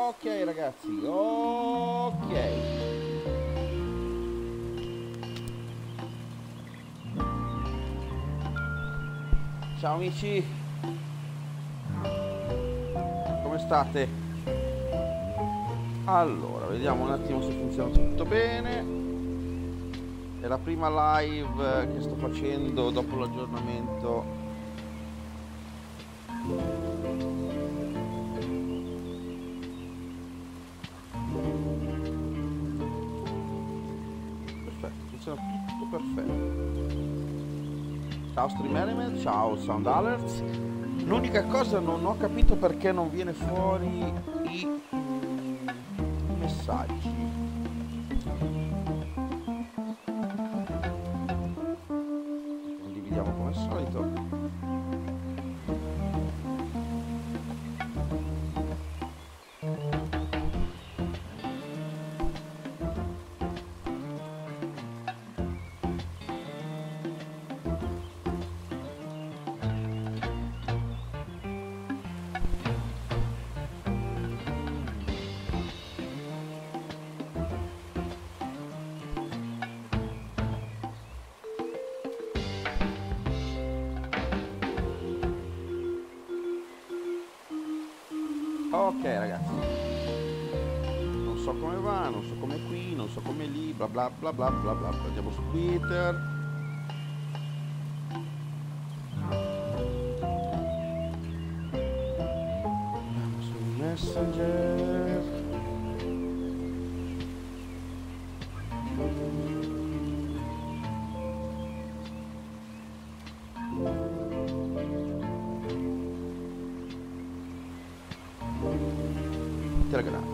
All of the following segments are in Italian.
Ok ragazzi, ok. Ciao amici, come state? Allora, vediamo un attimo se funziona tutto bene. È la prima live che sto facendo dopo l'aggiornamento. Perfetto, funziona tutto perfetto. Ciao Stream Element, ciao Sound Alerts. L'unica cosa, non ho capito perché non viene fuori i messaggi. Condividiamo come al solito. Ok ragazzi, non so come va, non so come qui, non so come lì, bla bla bla bla bla bla. Andiamo su Twitter. Andiamo su Messenger. Telegram.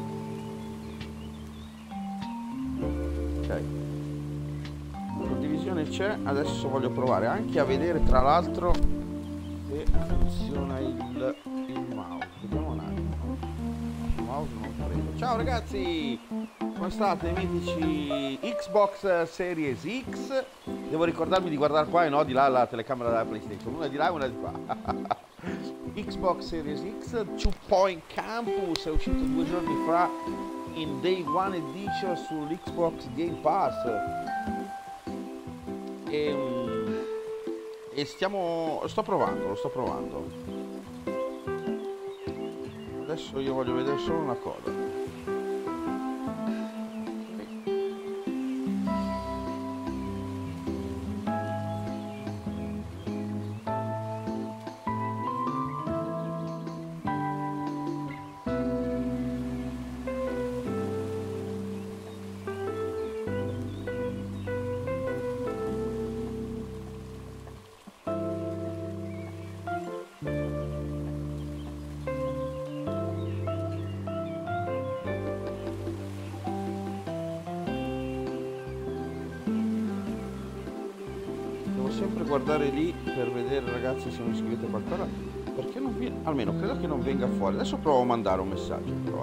Ok, condivisione c'è. Adesso voglio provare anche a vedere tra l'altro se funziona il mouse. Vediamo un attimo. Il mouse non credo. Ciao ragazzi, come state mitici Xbox Series X? Devo ricordarmi di guardare qua e no di là la telecamera della PlayStation. Una di là e una di qua. Xbox Series X, Two Point Campus è uscito 2 giorni fa in Day One Edition sull'Xbox Game Pass e lo sto provando. Adesso io voglio vedere solo una cosa. Sempre guardare lì per vedere ragazzi se mi scrivete qualcosa, perché non viene, almeno credo che non venga fuori. Adesso provo a mandare un messaggio però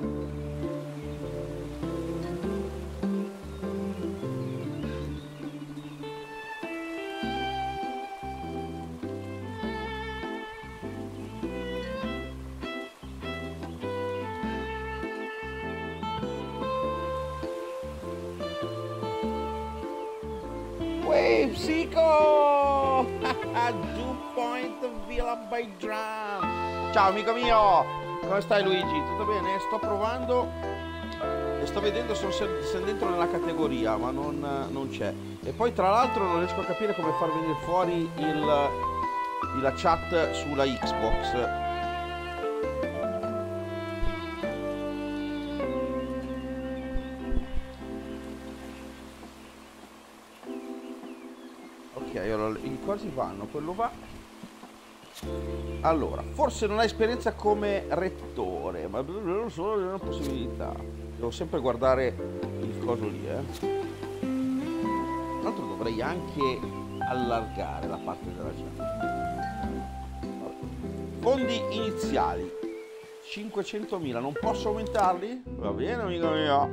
Psico! Two Point Villa by Drum. Ciao amico mio, come stai Luigi? Tutto bene? Sto provando e sto vedendo se dentro nella categoria, ma non c'è. E poi tra l'altro non riesco a capire come far venire fuori la chat sulla Xbox. Allora, i cosi vanno, quello va. Allora, forse non ha esperienza come rettore, ma solo una possibilità. Devo sempre guardare il coso lì, Tra l'altro dovrei anche allargare la parte della chat. Fondi iniziali 500.000, non posso aumentarli? Va bene amico mio.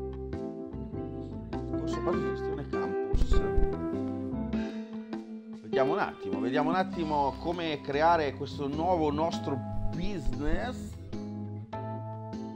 Corso base di gestione campus. Vediamo un attimo come creare questo nuovo nostro business.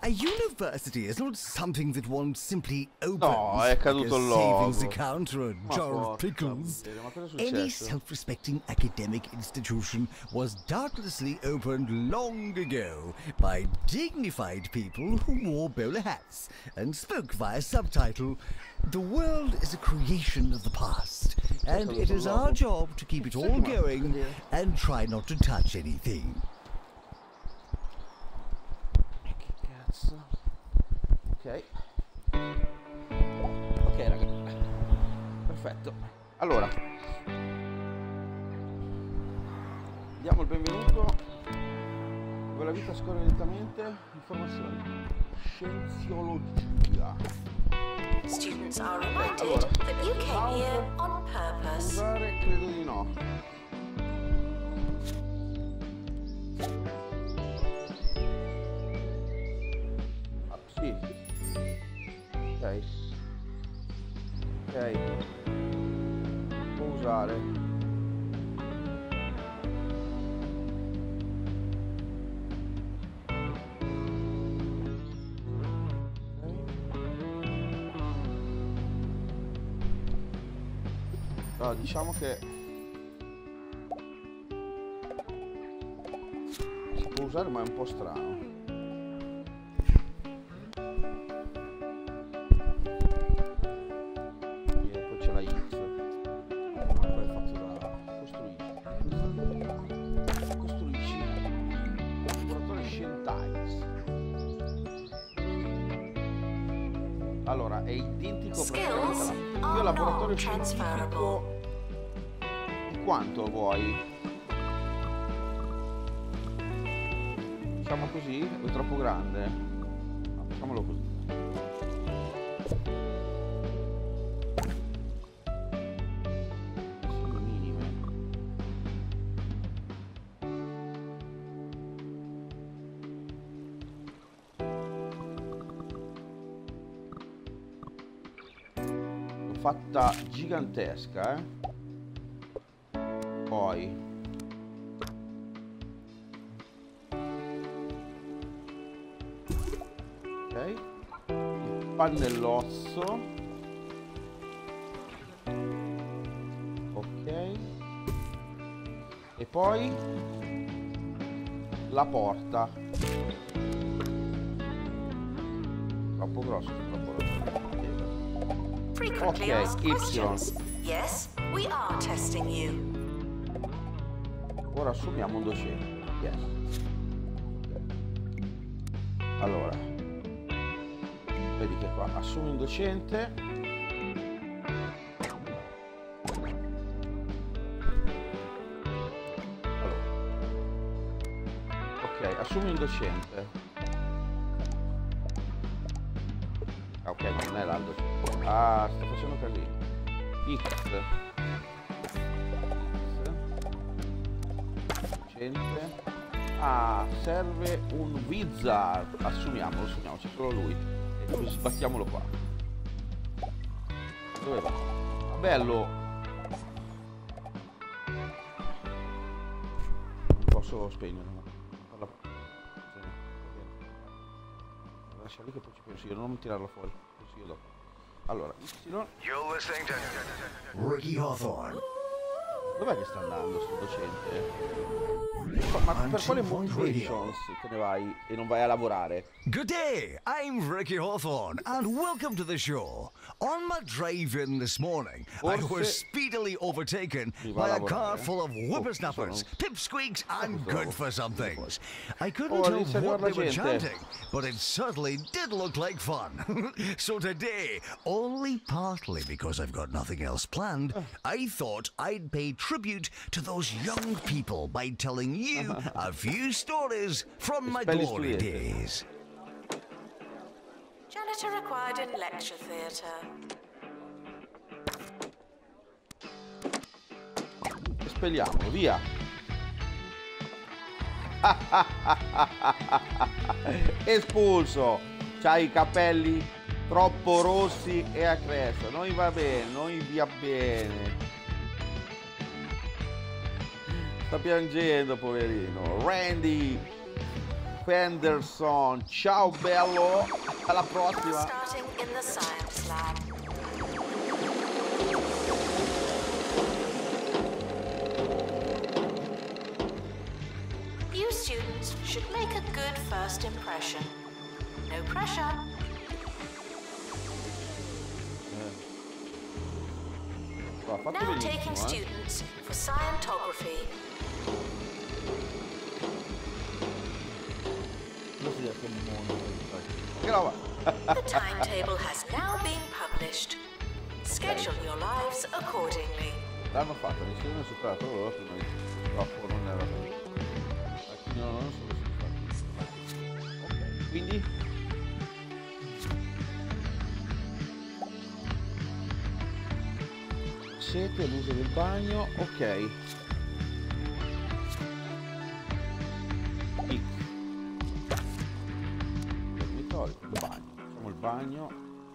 A university is not something that one simply opens No, è like caduto a il logo. savings account or a Ma jar of porca pickles. miseria, ma cosa è Any successo? self-respecting academic institution was doubtlessly opened long ago by dignified people who wore bowler hats and spoke via subtitle. The world is a creation of the past, and it is our job to keep it all going and try not to touch anything. Che cazzo? Ok. Ok, raga. Perfetto. Allora. Diamo il benvenuto. Dove la vita scorre lentamente. Informazioni. Scienziologia. Students are reminded that you came here on purpose. Usare credo di no. Ah, sì. Ok. Ok. Può usare. Allora, diciamo che si può usare ma è un po' strano. E poi c'è la X. Poi è fatto da costruisci laboratorio Scientiles. Allora, è identico praticamente io laboratorio scientifico di quanto vuoi? Facciamo così? È troppo grande? No, facciamolo così. Sono minime. Fatta gigantesca, poi ok, il pannellozzo, ok, e poi la porta. Troppo grosso, troppo grosso. Frequently asked questions. Yes, we are testing you. Ora assumiamo un docente. Yes. Okay. Allora, vedi che qua assumi un docente. Allora, ok, assumi un docente. Ah, ok, ma non è l'altro. Ah, sto facendo casino. X. Docente. Ah, serve un wizard. Assumiamolo, c'è solo lui. E poi sbattiamolo qua. Dove va? Ah, bello. Non posso spegnere. Parla. Sì, lascia lì che poi ci penso io, non tirarlo fuori. Penso io dopo. Allora, You're listening to Ricky Hawthorne. dov'è che sta andando sto docente? Ma per quale motivations te ne vai e non vai a lavorare? Good day, I'm Ricky Hawthorne, and welcome to the show. On my drive-in this morning, I was speedily overtaken by a car full of whippersnappers, pipsqueaks, and good-for-somethings. I couldn't tell what they were chanting, but it certainly did look like fun. So today, only partly because I've got nothing else planned, I thought I'd pay tribute to those young people by telling you a few stories from my glory days. Janitor required in lecture theatre. Espelliamolo, via. Espulso. C'hai i capelli troppo rossi e a cresta. Non va bene, non vi va bene. Sta piangendo, poverino. Randy. Penderson, ciao bello, alla prossima. Starting in the science lab. You students should make a good first impression. No pressure. Now taking students for scientography. The timetable has now been published. Schedule your lives accordingly. L'hanno fatto, nessuno ha superato loro prima di troppo non era quindi non sono soddisfatto. Ok, quindi sete, l'uso del bagno, ok. X. Dormitorio, il bagno. Facciamo il bagno.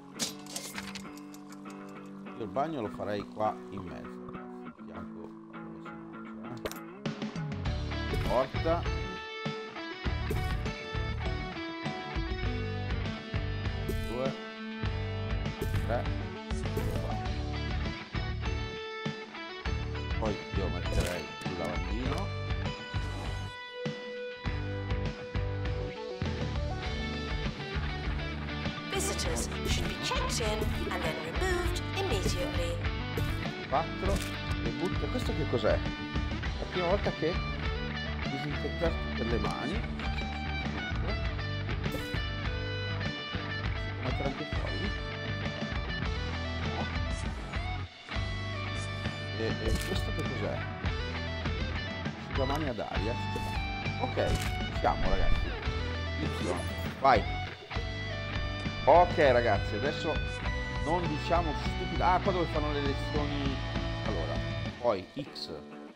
Io il bagno lo farei qua in mezzo, fianco porta. 2, 3, 4. Poi io metterei il lavandino. Visitors should be checked in and then removed immediately. 4. Le butto. Questo che cos'è? La prima volta che disinfettare tutte le mani. Mettere anche fuori. E questo che cos'è? Asciugamani ad aria. Ok, siamo ragazzi. Y. Vai. Ok ragazzi, adesso non diciamo stupido. Ah, qua dove fanno le lezioni. Allora, poi X.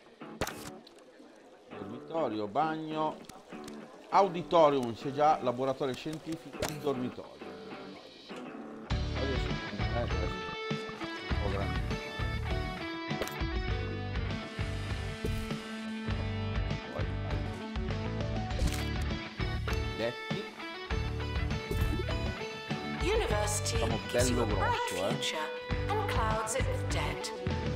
Dormitorio, bagno, auditorium, c'è già laboratorio scientifico, dormitorio. Adesso un po' grande. Poi letti. University gives you a bright future and clouds it with debt.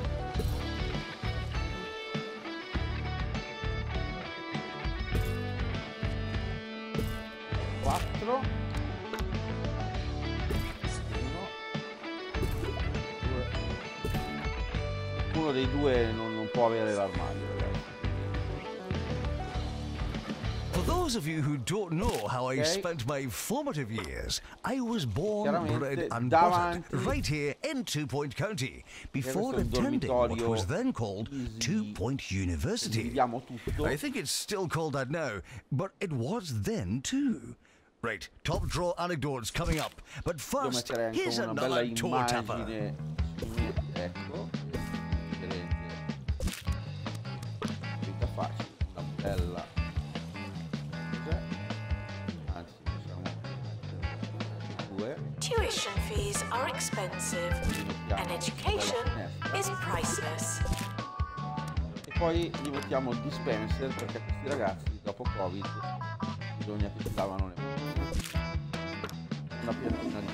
Uno dei due non può avere l'armadio, ragazzi. For those of you who don't know how I spent my formative years, I was born, bred and buttered right here in 2 Point County before attending what was then called 2 Point University. I think it's still called that now, but it was then too. Right, top draw anecdotes coming up, but first, here's another toe tapper. Ecco, vita facile, una bella. Anzi, diciamo 2. Tuition fees are expensive and education is priceless. E poi gli mettiamo il dispenser perché questi ragazzi dopo Covid bisogna che si lavano le mani. Una piantina di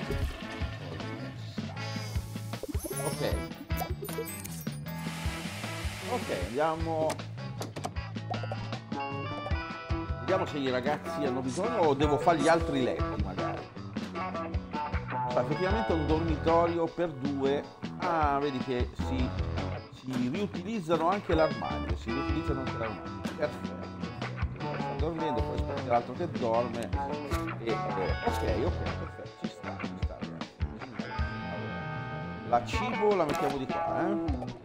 ok, andiamo. Vediamo se i ragazzi hanno bisogno o devo fare gli altri letti magari. Cioè, effettivamente un dormitorio per 2. Ah, vedi che si riutilizzano anche l'armadio. Perfetto. Sta dormendo, poi aspetta l'altro che dorme. Ok, perfetto, ci sta ragazzi. Allora, la cibo la mettiamo di qua,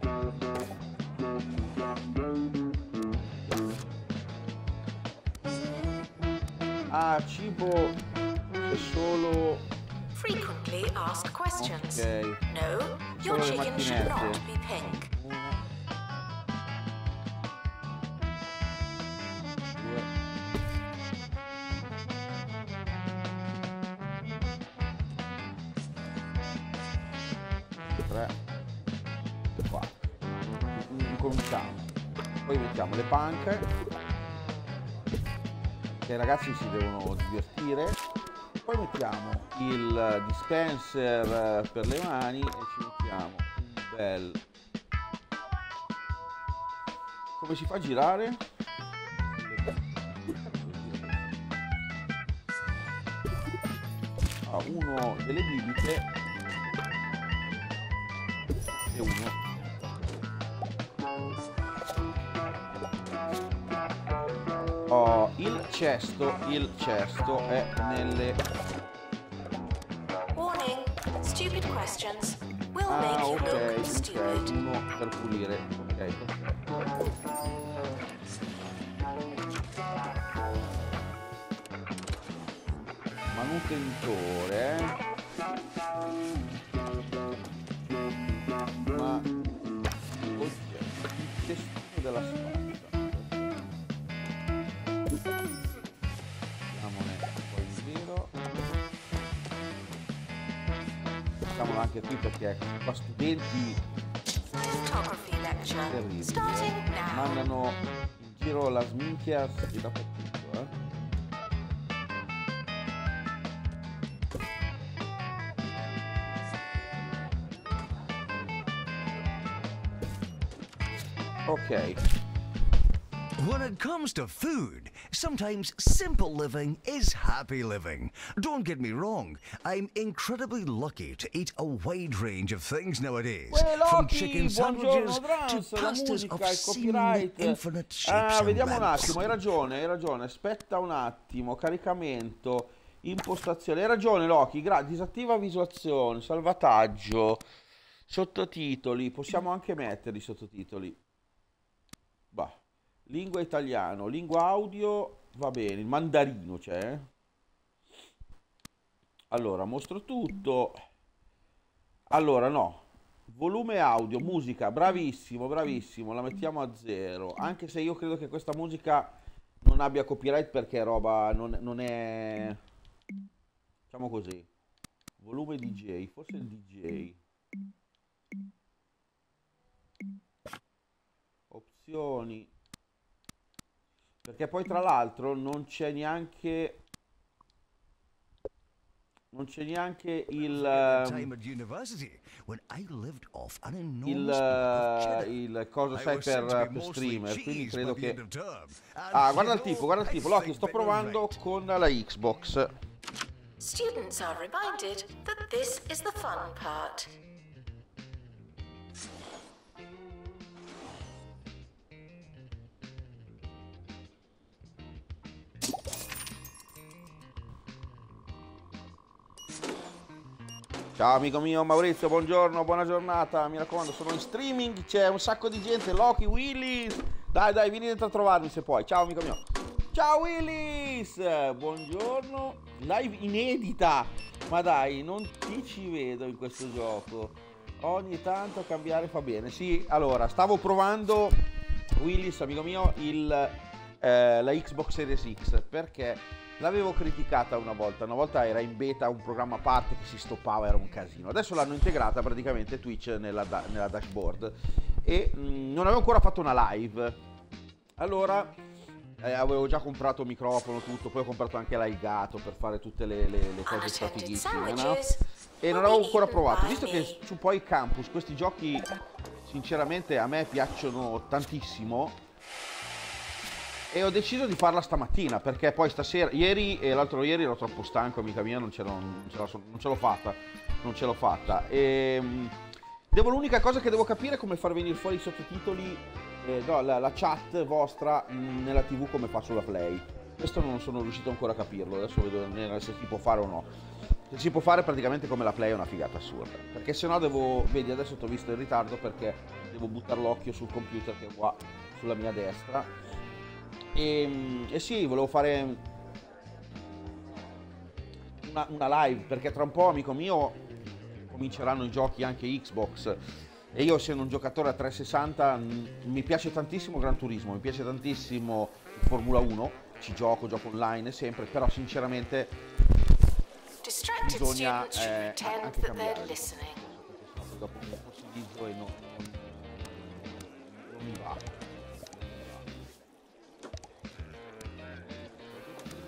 Ah, cibo c'è solo. Frequently asked questions. Ok. No, your chicken should not be pink. 3, 4. Cominciamo. Poi mettiamo le panche. che i ragazzi si devono divertire. Poi mettiamo il dispenser per le mani e ci mettiamo un bel... Come si fa a girare? Uno delle bibite e uno. Il cesto è nelle... Warning, stupid questions will make you look stupid. Uno per pulire, ok, perfetto. Manutentore, ma oggetto, il testino della spazza. Mettiamone poi il giro. Mettiamolo anche qui perché qua studenti Photography lecture terribili, starting now. mandano in giro la sminchia di dappertutto, Ok. When it comes to food, sometimes simple living is happy living. Don't get me wrong, I'm incredibly lucky to eat a wide range of things nowadays. From chicken sandwiches to pastas of seemingly infinite shapes and vediamo un lengths. attimo, hai ragione. Aspetta un attimo, caricamento, impostazione. Hai ragione, Loki, disattiva visualizzazione, salvataggio, sottotitoli. Possiamo anche mettere i sottotitoli. Bah. Lingua italiano, lingua audio, va bene, il mandarino c'è. Allora, mostro tutto. Allora, no. Volume audio, musica, bravissimo, la mettiamo a 0. Anche se io credo che questa musica non abbia copyright perché è roba, non è... Diciamo così. Volume DJ, forse il DJ. Opzioni. Perché poi tra l'altro non c'è neanche il cosa sai per streamer, quindi credo che... guarda il tipo, Loki, sto provando con la Xbox. Students are reminded that this is the fun part. Ciao amico mio Maurizio, buongiorno, buona giornata, mi raccomando, sono in streaming, c'è un sacco di gente, Loki, Willis, dai, vieni dentro a trovarmi se puoi, ciao amico mio. Ciao Willis, buongiorno, live inedita, ma dai, non ti ci vedo in questo gioco, ogni tanto cambiare fa bene. Sì, allora, stavo provando, Willis, amico mio, la Xbox Series X, perché... L'avevo criticata una volta era in beta un programma a parte che si stoppava, era un casino. Adesso l'hanno integrata praticamente Twitch nella dashboard e non avevo ancora fatto una live. Allora avevo già comprato il microfono, tutto, poi ho comprato anche l'Aigato per fare tutte le cose strategiche, no? E non avevo ancora provato. Visto che su poi Campus questi giochi sinceramente a me piacciono tantissimo, e ho deciso di farla stamattina perché poi stasera, ieri e l'altro ieri ero troppo stanco, amica mia, non ce l'ho fatta. E l'unica cosa che devo capire è come far venire fuori i sottotitoli, la chat vostra nella TV come fa sulla Play. Questo non sono riuscito ancora a capirlo, adesso vedo se si può fare o no. Se si può fare praticamente come la Play è una figata assurda, perché sennò vedi, adesso ti ho visto in ritardo perché devo buttare l'occhio sul computer che è qua sulla mia destra. E sì, volevo fare una live perché tra un po', amico mio, cominceranno i giochi anche Xbox e io, essendo un giocatore a 360, mi piace tantissimo Gran Turismo, mi piace tantissimo Formula 1, ci gioco online sempre, però sinceramente bisogna anche cambiare, dopo un fossilizzo e non mi va.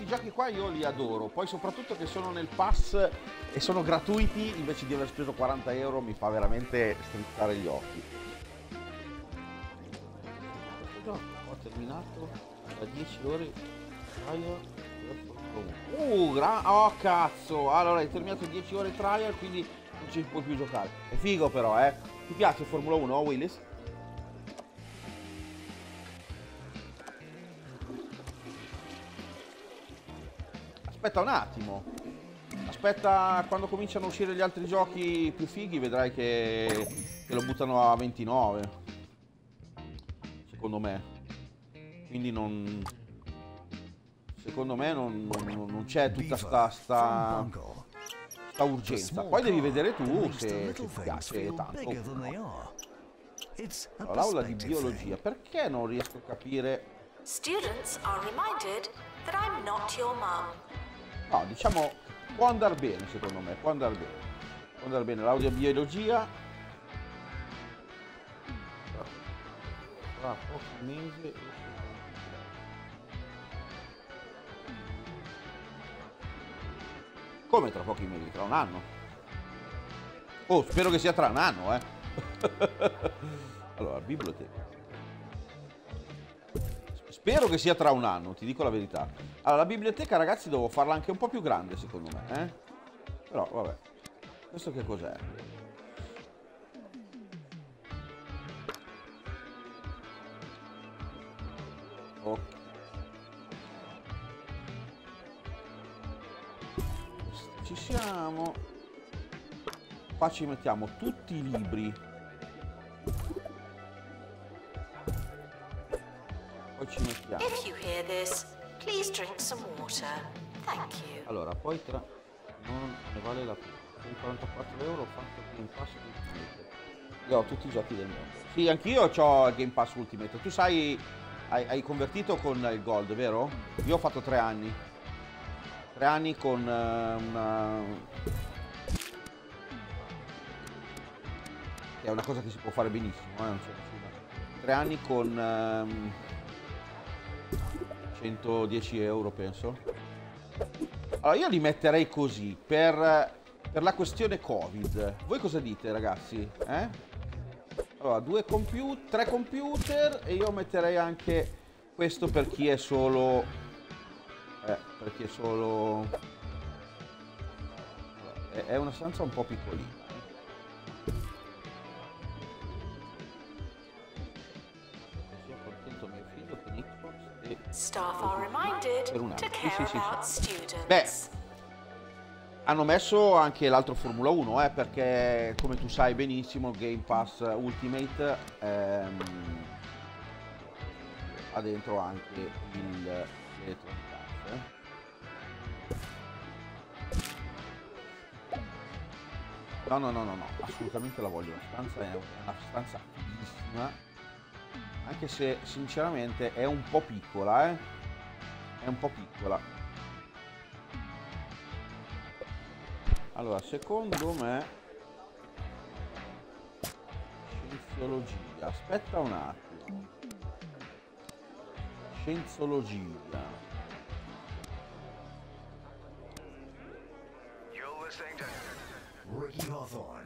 questi giochi qua io li adoro, poi soprattutto che sono nel pass e sono gratuiti invece di aver speso 40 euro mi fa veramente strizzare gli occhi. Questo gioco ho terminato da 10 ore. Oh cazzo! Allora hai terminato 10 ore trial, quindi non ci puoi più giocare. È figo però, eh. Ti piace Formula 1, Willis? Aspetta un attimo. Aspetta quando cominciano a uscire gli altri giochi più fighi, vedrai che lo buttano a 29. Secondo me. Quindi non... Secondo me non c'è tutta sta urgenza. Poi devi vedere tu se ti piace tanto. Allora, l'aula di biologia, perché non riesco a capire? Students are reminded that I'm not your mom. No, diciamo, può andare bene secondo me, può andare bene. Può andare bene l'aula di biologia. Tra pochi mesi. Come tra pochi mesi? Tra un anno? Oh, spero che sia tra un anno, Allora, biblioteca. Spero che sia tra un anno, ti dico la verità. Allora, la biblioteca, ragazzi, devo farla anche un po' più grande, secondo me, Però, vabbè. Questo che cos'è? Ok. Ci siamo. Qua ci mettiamo tutti i libri. Poi ci mettiamo. If you hear this, please drink some water. Thank you. Allora, poi tra... non ne vale la pena. Per 44 euro ho fatto il Game Pass Ultimate. Io ho tutti i giochi del mondo. Sì, anch'io ho il Game Pass Ultimate. Tu sai, hai convertito con il Gold, vero? Io ho fatto 3 anni. 3 anni con una... È una cosa che si può fare benissimo, non c'è nessuno. 3 anni con 110 euro, penso. Allora, io li metterei così, per la questione Covid. Voi cosa dite, ragazzi? Allora, 3 computer e io metterei anche questo per chi è solo... perché solo... È una stanza un po' piccolina. Sia contento mio figlio con Xbox e... Staff are reminded to care about students. Beh, hanno messo anche l'altro Formula 1, perché come tu sai benissimo Game Pass Ultimate ha dentro anche l'Electronic Arts. No, assolutamente la voglio. La stanza è una stanza fighissima, anche se sinceramente è un po' piccola, È un po' piccola. Allora, secondo me scienziologia. Aspetta un attimo. Scienziologia. You're listening to Ricky Hawthorne.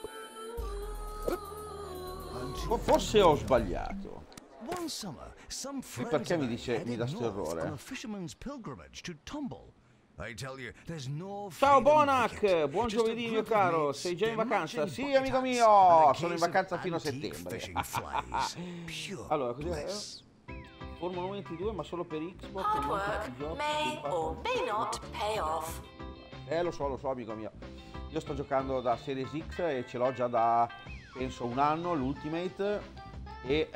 Forse ho sbagliato. One summer, some friends Perché mi and I dice, mi headed dà sto north errore? on a fisherman's pilgrimage to Tumble. I tell you, there's no Ciao freedom like Bonac, it. buon Just a giovedì mio group of caro, mates, sei già in vacanza? demolishing Sì amico bucket mio, huts and a sono in case vacanza of fino a antique settembre. fishing flies. Pure Allora, cos'è? bliss. Formula 22 ma solo per Xbox. Hard non work tutti i giochi, may Game Pass. or may not pay off. Lo so amico mio. Io sto giocando da Series X e ce l'ho già da, penso, un anno, l'Ultimate. E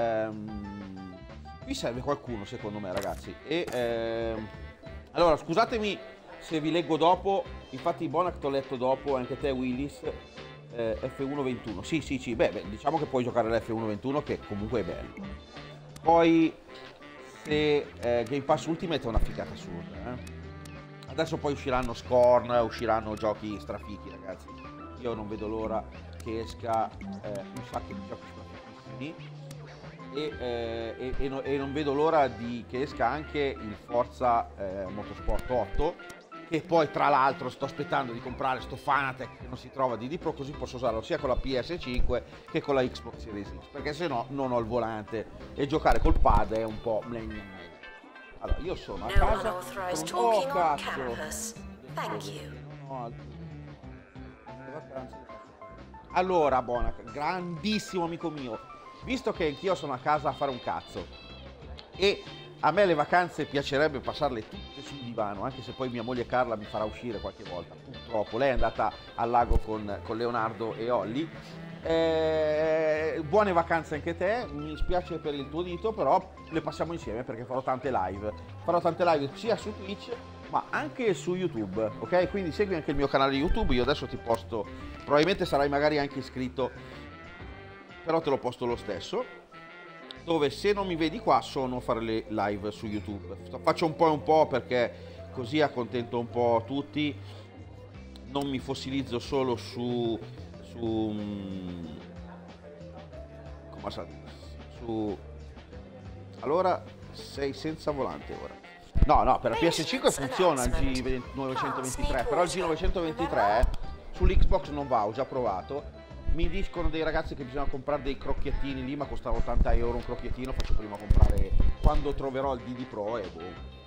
qui serve qualcuno secondo me, ragazzi. Allora, scusatemi se vi leggo dopo. Infatti Bonac t'ho letto dopo, anche te Willis. F121. Sì. Beh, diciamo che puoi giocare l'F121 che comunque è bello. Poi se Game Pass Ultimate è una figata assurda, Adesso poi usciranno Scorn, usciranno giochi strafichi, ragazzi. Io non vedo l'ora che esca un sacco di giochi strafichissimi. e non vedo l'ora che esca anche il Forza Motorsport 8, che poi tra l'altro sto aspettando di comprare sto Fanatec che non si trova di Pro, così posso usarlo sia con la PS5 che con la Xbox Series X, perché se no non ho il volante e giocare col pad è un po'... Allora, io sono a casa con... Oh, cazzo! Allora, Bonac, grandissimo amico mio, visto che anch'io sono a casa a fare un cazzo e a me le vacanze piacerebbe passarle tutte sul divano, anche se poi mia moglie Carla mi farà uscire qualche volta, purtroppo. Lei è andata al lago con Leonardo e Olli. Buone vacanze anche te, mi spiace per il tuo dito, però le passiamo insieme perché farò tante live. Farò tante live sia su Twitch ma anche su YouTube, ok? Quindi segui anche il mio canale YouTube, io adesso ti posto, probabilmente sarai magari anche iscritto, però te lo posto lo stesso, dove se non mi vedi qua sono a fare le live su YouTube. Faccio un po' perché così accontento un po' tutti, non mi fossilizzo solo su allora sei senza volante ora. No, per la PS5 funziona il G923, però il G923 sull'Xbox non va, ho già provato. Mi dicono dei ragazzi che bisogna comprare dei crocchiettini lì, ma costava 80 euro un crocchiettino, faccio prima comprare quando troverò il DD Pro e boh.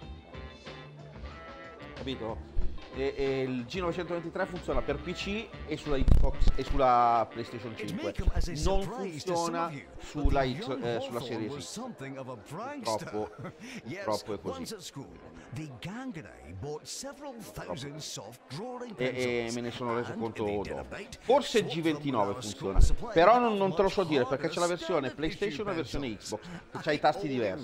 Capito? E il G923 funziona per PC e sulla Xbox e sulla PlayStation 5, non funziona sulla Series X. Purtroppo è così. E me ne sono reso conto dopo. Forse il G29 funziona, però non te lo so dire perché c'è la versione PlayStation e la versione Xbox, che c'ha i tasti diversi,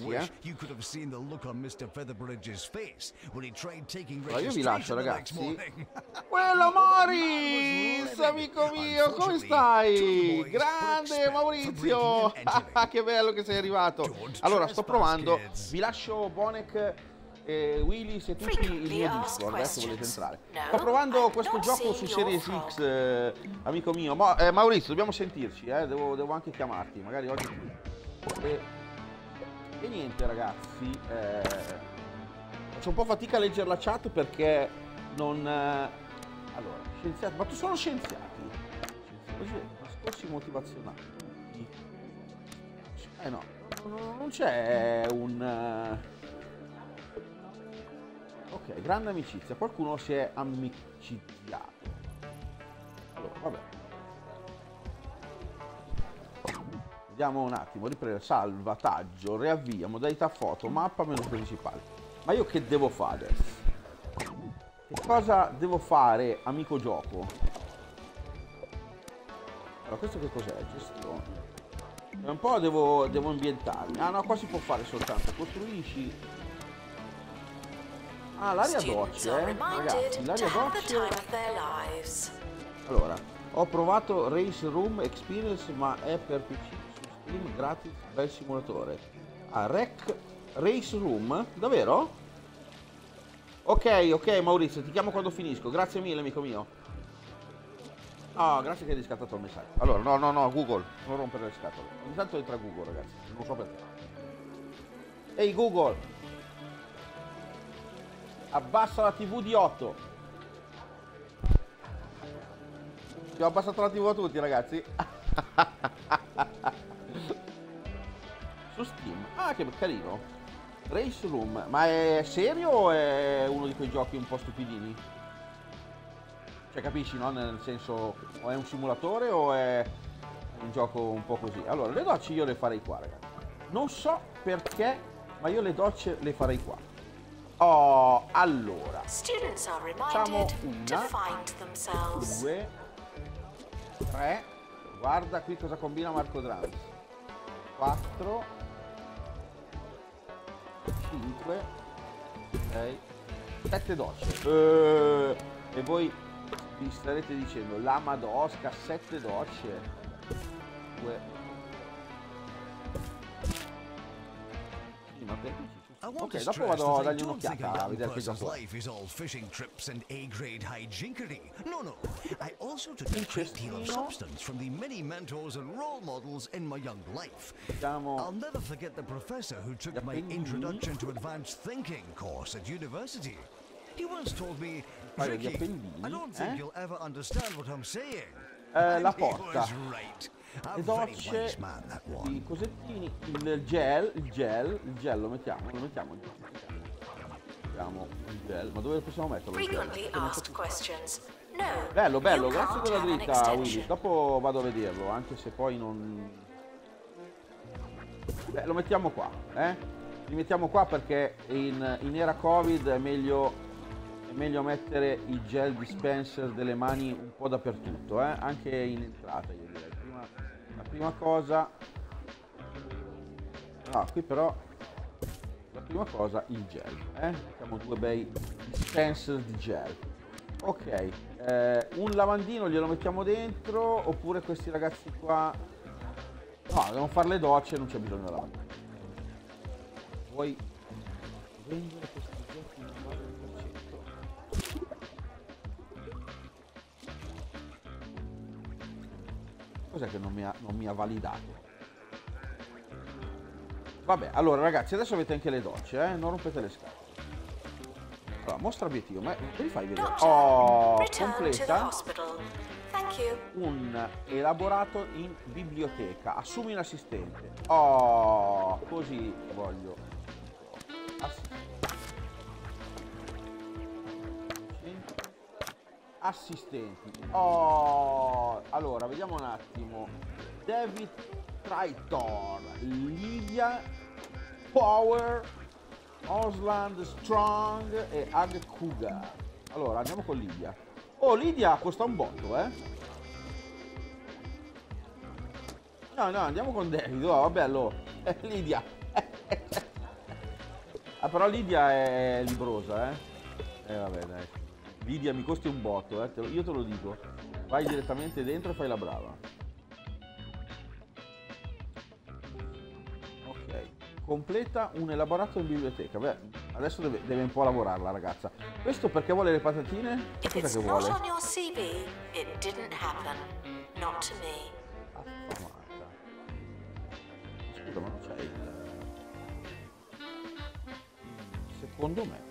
Allora io vi lascio, ragazzi. Quello Morris, amico mio, come stai? Grande Maurizio, che bello che sei arrivato. Allora sto provando, vi lascio Bonek, Willis e tutti il mio Discord, se volete entrare. Sto provando questo gioco su Series X, amico mio. Maurizio, dobbiamo sentirci, devo anche chiamarti, magari oggi. E niente, ragazzi, faccio un po' fatica a leggere la chat perché non... Allora, scienziati, ma tu sono scienziati? Discorsi motivazionali. No, non c'è un... Ok, grande amicizia, qualcuno si è amiciziato. Allora, vabbè. Vediamo un attimo, riprendere, salvataggio, riavvia, modalità foto, mappa, menu principale. Ma io che devo fare adesso? Che cosa devo fare, amico gioco? Allora, questo che cos'è? Gestione. Un po' devo ambientarmi. Ah no, qua si può fare soltanto. Costruisci. Ah, l'aria docce, ragazzi, l'aria docce. Allora, ho provato Race Room Experience, ma è per PC su Steam, gratis, bel simulatore. Ah, Race Room? Davvero? Ok, Maurizio, ti chiamo quando finisco. Grazie mille, amico mio. Ah, grazie che hai riscattato il messaggio. Allora, no, Google, non rompere le scatole. Ogni tanto entra Google, ragazzi, non so perché. Ehi, Google, abbassa la TV di 8. Ti ho abbassato la TV a tutti, ragazzi. Su Steam. Ah, che carino. Race Room, ma è serio o è uno di quei giochi un po' stupidini? Cioè, capisci, no? Nel senso, o è un simulatore o è un gioco un po' così. Allora, le docce io le farei qua, ragazzi. Non so perché, ma io le docce le farei qua. Oh, allora. Facciamo una, 2, 3. Guarda qui cosa combina Marco Drums. 4. 5, 6, 7 docce. E voi vi starete dicendo la Madosca, 7 docce. 2. Sì, ma perché ci Ok, dopo vado a dargli un'occhiata a vedere che gioco è. Life is all fishing trips and A-grade hijinkery. No, no. I also took a great deal of substance from the many mentors and role models in my young life. I'll never forget the professor who took my Introduction to Advanced Thinking course at university. He once told me, Ricky, I don't think you'll ever understand what I'm saying. La porta, le docce, i cosettini, il gel lo mettiamo il gel, ma dove possiamo metterlo? Bello, grazie per la dritta, Willy, dopo vado a vederlo, anche se poi non... lo mettiamo qua, li mettiamo qua perché in era Covid è meglio mettere il gel dispenser delle mani un po' dappertutto, anche in entrata, io direi. La prima cosa, qui però la prima cosa il gel, mettiamo 2 bei dispenser di gel. Ok, un lavandino glielo mettiamo dentro, oppure questi ragazzi qua, no, devono fare le docce, non c'è bisogno di lavandino. Vuoi vendere questi oggetti in 40%? Cos'è che non mi ha validato? Vabbè, allora ragazzi, adesso avete anche le docce, non rompete le scatole. Allora, mostra obiettivo, ma che li fai vedere? Oh, completa un elaborato in biblioteca. Assumi un assistente. Oh, così voglio. Assistenti. Oh, allora vediamo un attimo. David Traitor, Lydia Power, Osland Strong e Ag Cougar. Allora andiamo con Lydia. Oh, Lydia costa un botto, No, andiamo con David. Oh, vabbè, allora Lydia. Però Lydia è librosa, vabbè, dai. Lydia mi costi un botto, io te lo dico. Vai direttamente dentro e fai la brava. Ok. Completa un elaborato in biblioteca. Beh, adesso deve un po' lavorare la ragazza. Questo perché vuole le patatine? Cos'è che vuole? Affamata. Scusa, ma non c'è il... Secondo me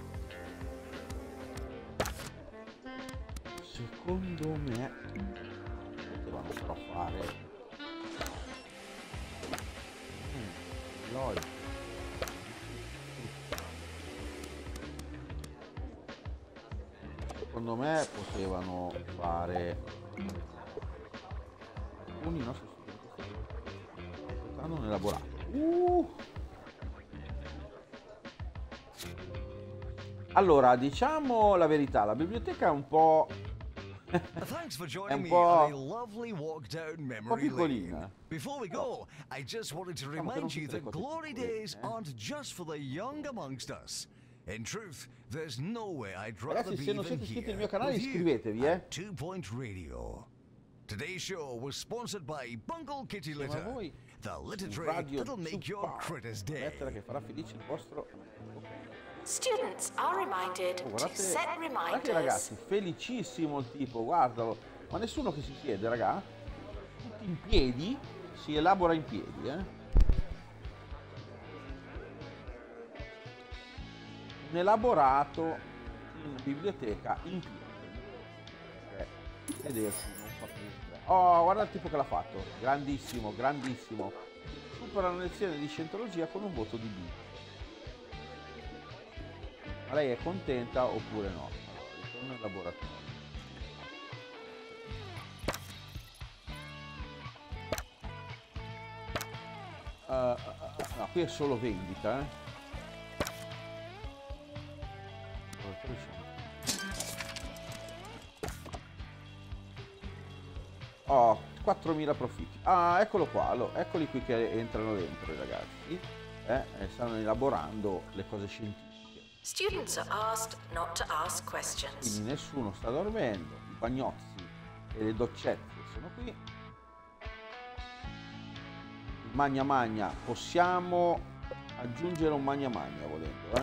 potevano però fare secondo me potevano fare alcuni nostri studenti hanno un elaborato. Allora, diciamo la verità, la biblioteca è un po' è un po' piccolina. Before we go, I just wanted to remind you that glory days aren't just for the young amongst us. In truth, there's no way I'd rather be than here mio canale, iscrivetevi, 2 Point Radio. Today's show was sponsored by Bungle Kitty Litter, the litter tray that'll make your critters day. Che farà felice il vostro... Students are reminded to set reminders. Guardate ragazzi, felicissimo il tipo, guardalo. Ma nessuno che si siede, raga. Tutti in piedi, si elabora in piedi, Un elaborato in biblioteca in piedi. Vedersi non fa più. Oh, guarda il tipo che l'ha fatto. Grandissimo, grandissimo. Supera la lezione di scientologia con un voto di B. Ma lei è contenta oppure no? Allora, ritorno al laboratorio. No, qui è solo vendita, Oh, 4.000 profitti. Ah, eccolo qua, allora, eccoli qui che entrano dentro i ragazzi. Stanno elaborando le cose scientifiche. Students are asked not to ask questions. Quindi nessuno sta dormendo, i bagnozzi e le doccette sono qui. Il magna magna possiamo aggiungere un magna magna volendo,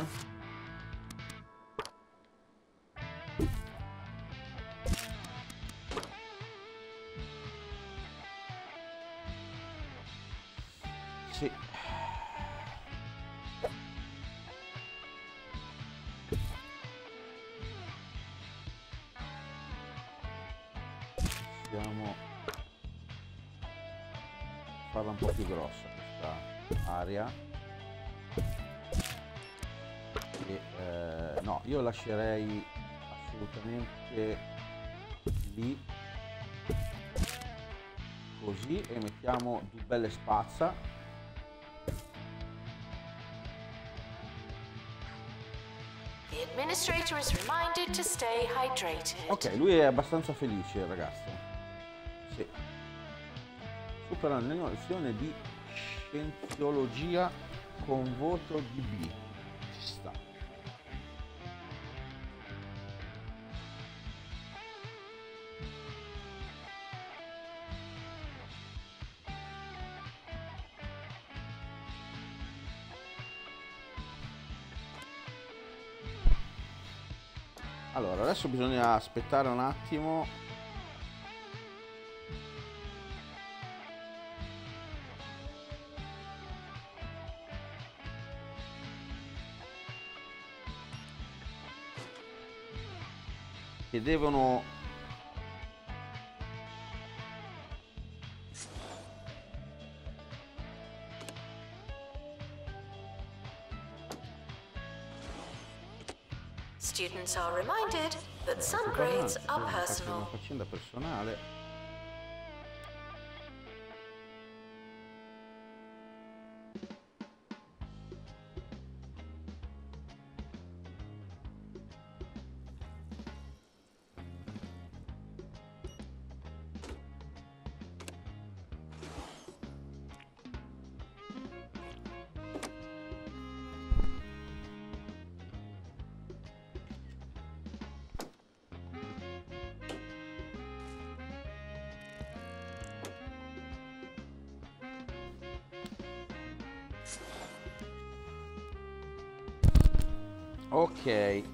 Sì. Possiamo farla un po' più grossa questa area. E, no, io lascerei assolutamente lì così e mettiamo due belle spazza. The administrator is reminded to stay hydrated. Ok, lui è abbastanza felice il ragazzo. Sì. Supera la lezione di scienziologia con voto di B. Ci sta. Allora, adesso bisogna aspettare un attimo. Che devono Students are reminded that some grades are una personal. faccenda personale. Ok.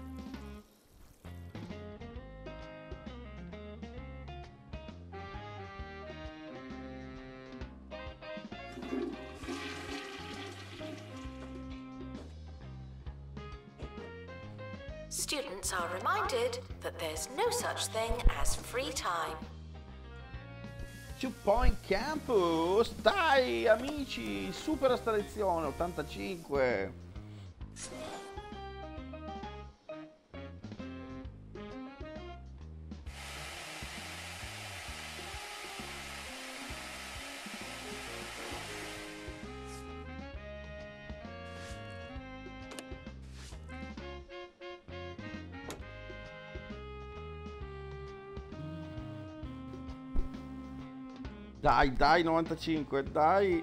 Students are reminded that there's no such thing as free time. 2 Point Campus. Dai amici, supera sta lezione 85. Dai, dai, 95, dai.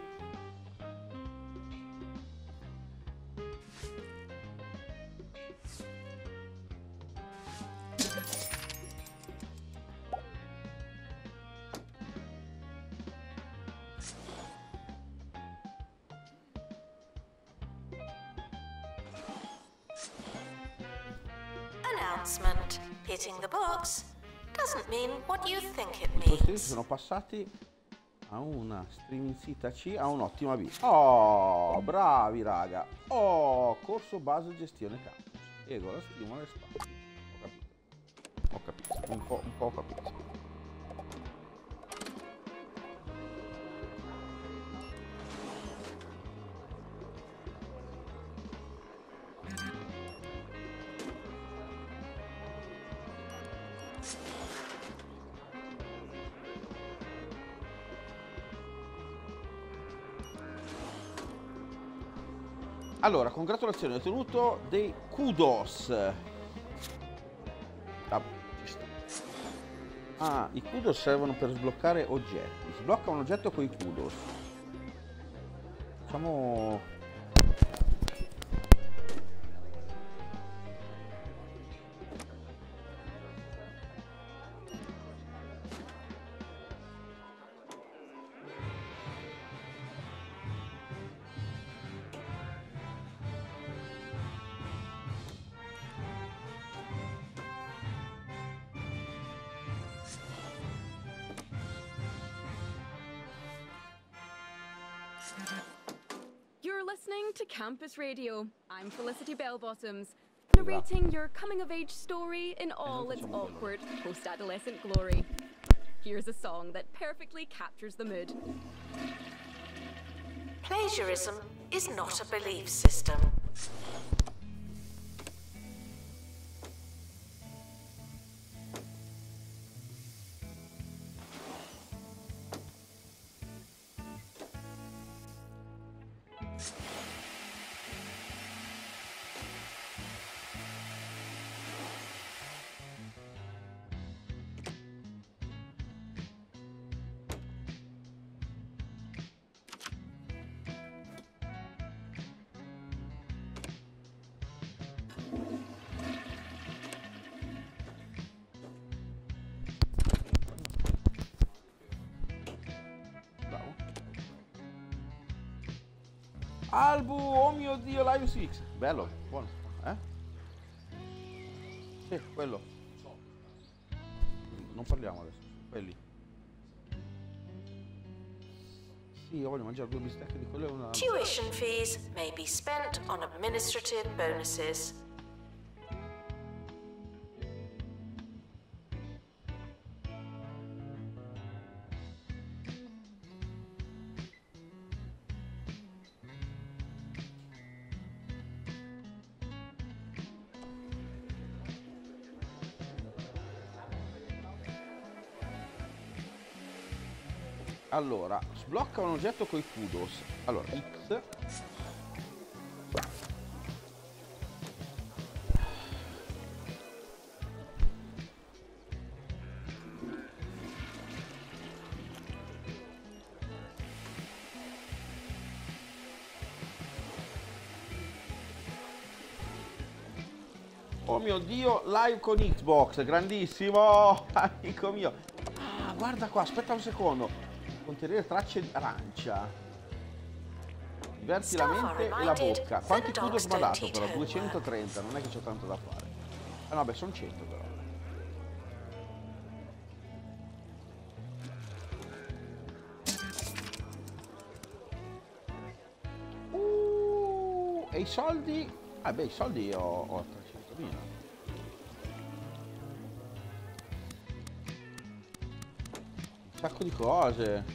Announcement. Hitting the books doesn't mean what you think it Questi means. sono passati a una striminzita C, a un'ottima B. Oh, bravi raga. Oh, corso base gestione campus. Ego la stimola e spazio. Ho capito. Un po' ho capito. Allora, congratulazioni, ho ottenuto dei kudos. Ah, i kudos servono per sbloccare oggetti. Sblocca un oggetto con i kudos. Facciamo... You're listening to Campus Radio. I'm Felicity Bellbottoms, narrating your coming-of-age story in all its awkward post-adolescent glory. Here's a song that perfectly captures the mood. Plagiarism is not a belief system. Albu, oh mio Dio, Live 6. Bello, buono, eh? Sì, quello. Non parliamo adesso, quelli. Sì, io voglio mangiare 2 bistecche di quello e una... Tuition fees may be spent on administrative bonuses. Allora, sblocca un oggetto coi kudos. Allora, X. Oh mio Dio, live con Xbox, grandissimo, amico mio. Ah, guarda qua, aspetta un secondo. Contenere tracce di arancia. Diverti la mente e la bocca. Quanti kudos mi ha dato però? 230, non è che c'ho tanto da fare. Ah no, beh, sono 100 però. E i soldi? Ah beh, i soldi ho 300.000. Un sacco di cose.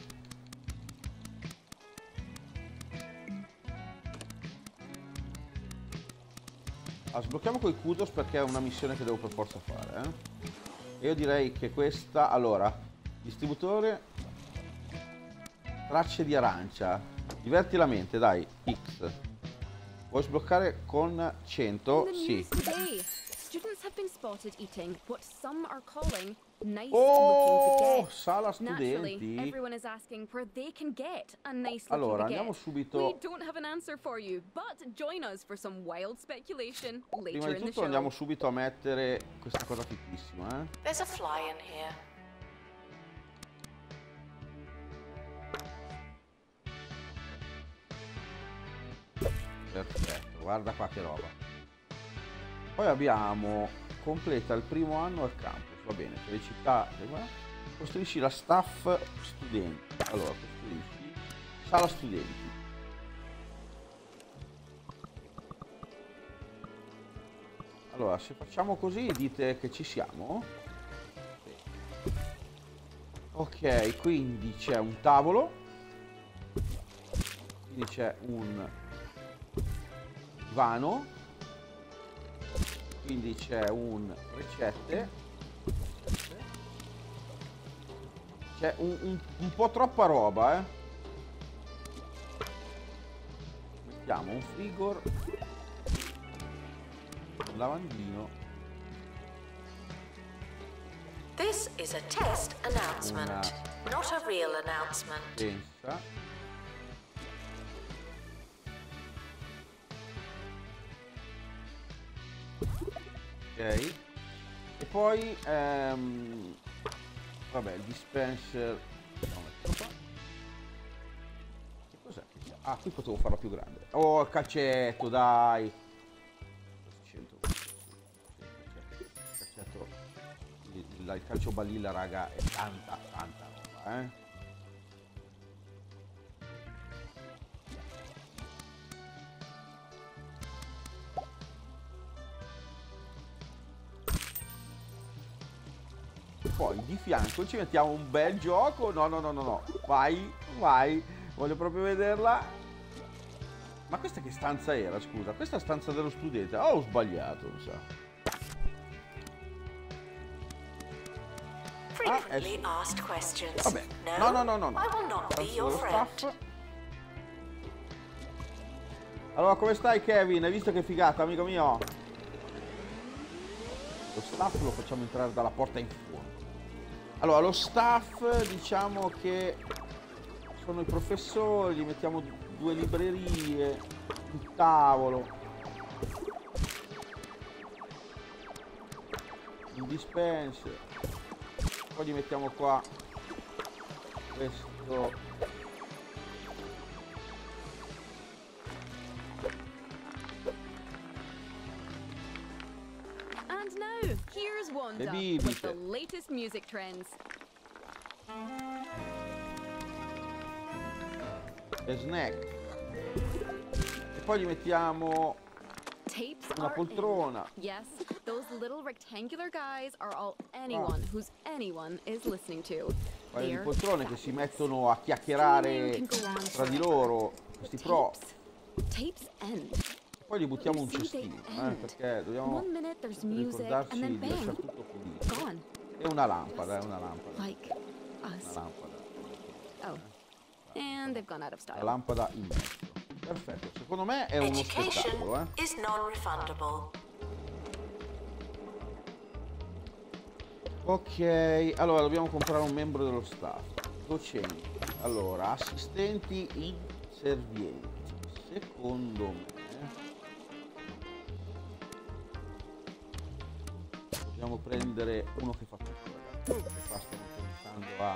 Sblocchiamo coi kudos perché è una missione che devo per forza fare, eh? Io direi che questa... Allora, distributore, tracce di arancia, diverti la mente, dai, X. Vuoi sbloccare con 100? Sì. Students have been spotted eating what some are calling nice Oh, looking baguette. sala Naturally, studenti. everyone is asking where they can get a nice looking Allora, baguette. andiamo subito. We don't have an answer for you, but join us for some wild speculation Prima later di in the tutto show. andiamo subito a mettere questa cosa fittissima, eh? There's a fly in here. Perfetto, guarda qua che roba. Poi abbiamo completa il primo anno al campus, va bene, felicità, costruisci la staff studenti. Allora, costruisci sala studenti. Allora, se facciamo così dite che ci siamo. Ok, quindi c'è un tavolo, quindi c'è un divano, quindi c'è un ricette, c'è un po' troppa roba, eh. Mettiamo un frigor, un lavandino. This is a test announcement, not a real announcement. Pensa. Ok. E poi vabbè, il dispenser lo metto qua. Che cos'è? Ah, qui potevo farlo più grande. Oh, il calcetto, dai. 100. Il calcio balilla, raga, è tanta roba, eh. poi di fianco ci mettiamo un bel gioco. No, no, no, no, no. Vai, vai. Voglio proprio vederla. Ma questa che stanza era, scusa? Questa è la stanza dello studente. Oh, ho sbagliato, mi sa. Frequently asked questions. Vabbè. No, no, no, no, no. I will not be your friend. Allora, come stai, Kevin? Hai visto che figata, amico mio? Lo staff lo facciamo entrare dalla porta in fuori. Allora, lo staff, diciamo che sono i professori, gli mettiamo 2 librerie, un tavolo, un dispenser. Poi gli mettiamo qua questo. And now, here's Wanda with the latest music trends. E snack. E poi gli mettiamo una poltrona. Yes, those little rectangular guys are all anyone who's anyone is listening to. Un paio di poltrone che si mettono a chiacchierare tra di loro, questi pro. Tapes end. Poi gli buttiamo un cestino, perché dobbiamo ricordarci di lasciare tutto pulito. E una lampada, una lampada. Una lampada. Oh, and they've gone out of style. La lampada in mezzo. Perfetto, secondo me è uno spettacolo, is non-refundable. Ok, allora dobbiamo comprare un membro dello staff. Docenti, allora, assistenti inservienti. Secondo me dobbiamo prendere uno che fa tutto, ragazzi. Perché qua stiamo pensando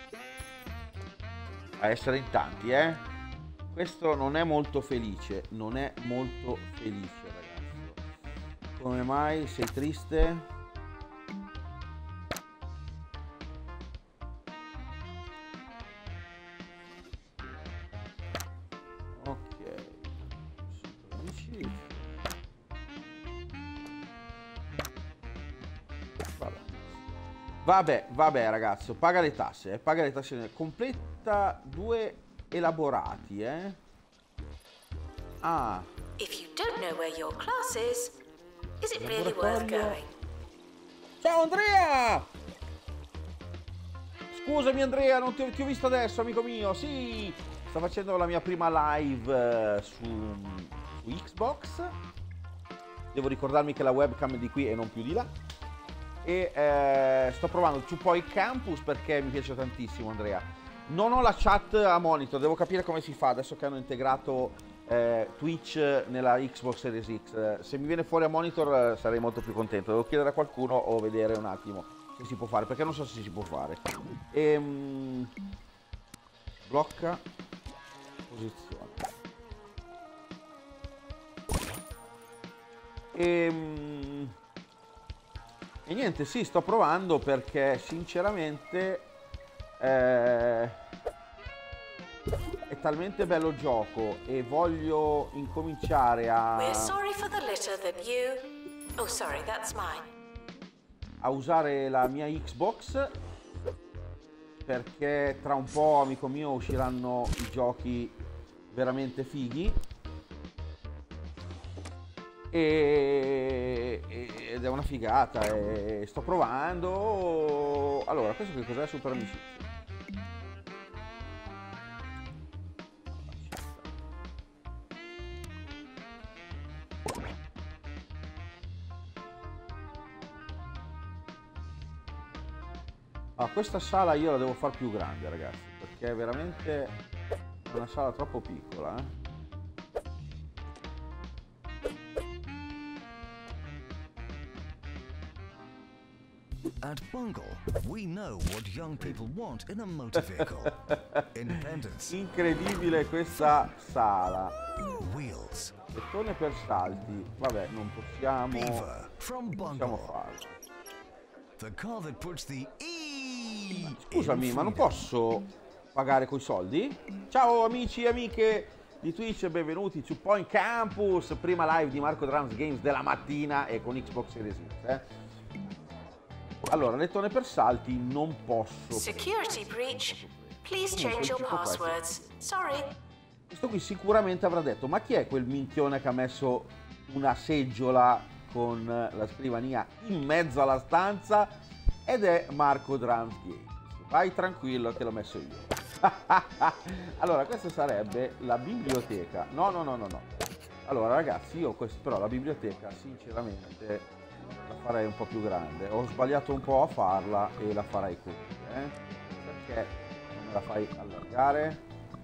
a essere in tanti, Questo non è molto felice, non è molto felice, ragazzo. Come mai? Sei triste? Ok. Vabbè, ragazzo, paga le tasse, completa 2 elaborati, Ah. If you don't know where your class is it really worth going? Ciao Andrea! Scusami Andrea, non ti ho visto adesso, amico mio. Sì, sto facendo la mia prima live su Xbox. Devo ricordarmi che la webcam è di qui e non più di là. E sto provando Two Point Campus perché mi piace tantissimo, Andrea. Non ho la chat a monitor, devo capire come si fa adesso che hanno integrato Twitch nella Xbox Series X. Se mi viene fuori a monitor sarei molto più contento. Devo chiedere a qualcuno o vedere un attimo se si può fare, perché non so se si può fare. Blocca posizione. E niente, sì, sto provando perché sinceramente è talmente bello il gioco e voglio incominciare a usare la mia Xbox, perché tra un po', amico mio, usciranno i giochi veramente fighi ed è una figata e sto provando. Allora, questo che cos'è? Super Amicizia. Questa sala io la devo far più grande, ragazzi, perché è veramente una sala troppo piccola, At Bungle, we know what young people want in a motor vehicle. Independence. Incredibile questa sala. Wheels. Gettone per salti. Vabbè, non possiamo farlo. The car that puts the E. Scusami, ma non posso pagare coi soldi? Ciao amici e amiche di Twitch, benvenuti su Point Campus, prima live di Marco Drums Games della mattina e con Xbox Series X, Allora, lettone per salti non posso. Security breach. Please change your passwords. Sorry. Questo qui sicuramente avrà detto: ma chi è quel minchione che ha messo una seggiola con la scrivania in mezzo alla stanza? Ed è Marco Drums Games. Vai tranquillo che l'ho messo io. Allora, questa sarebbe la biblioteca. No. Allora ragazzi, io però la biblioteca sinceramente la farei un po' più grande. Ho sbagliato un po' a farla e la farei così, perché non me la fai allargare?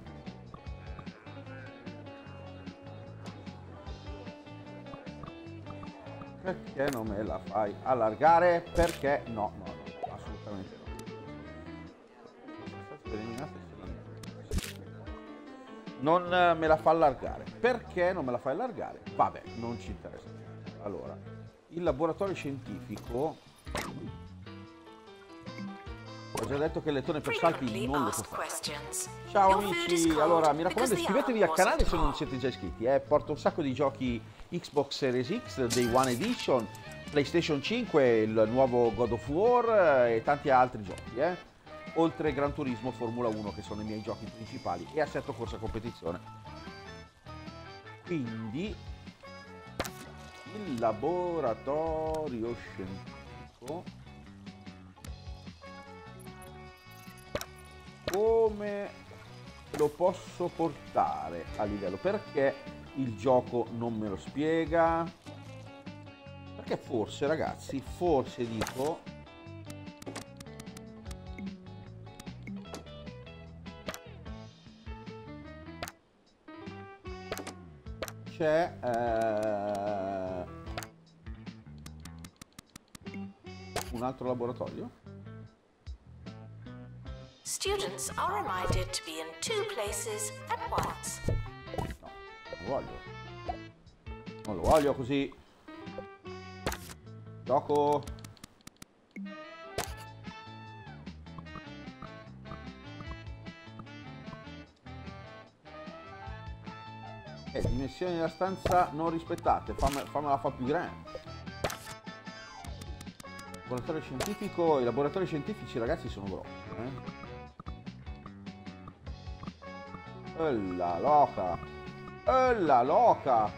Perché non me la fai allargare? Perché no, assolutamente no. Non me la fa allargare. Perché non me la fa allargare? Vabbè, non ci interessa. Allora, il laboratorio scientifico. Ho già detto che il lettone per salti non lo so fare. Ciao amici, allora mi raccomando iscrivetevi al canale se non siete già iscritti. Porto un sacco di giochi Xbox Series X, Day One Edition, PlayStation 5, il nuovo God of War e tanti altri giochi, oltre Gran Turismo, Formula 1 che sono i miei giochi principali e Assetto Corsa Competizione. Quindi il laboratorio scientifico come lo posso portare a livello? Perché il gioco non me lo spiega? Perché forse ragazzi, forse dico c'è un altro laboratorio? Students are reminded to be in 2 places at once. No, non lo voglio. Non lo voglio così. Gioco. Dimensioni della stanza non rispettate. Fammela fa più grande. Laboratorio scientifico. I laboratori scientifici ragazzi sono grossi, La loca! La loca!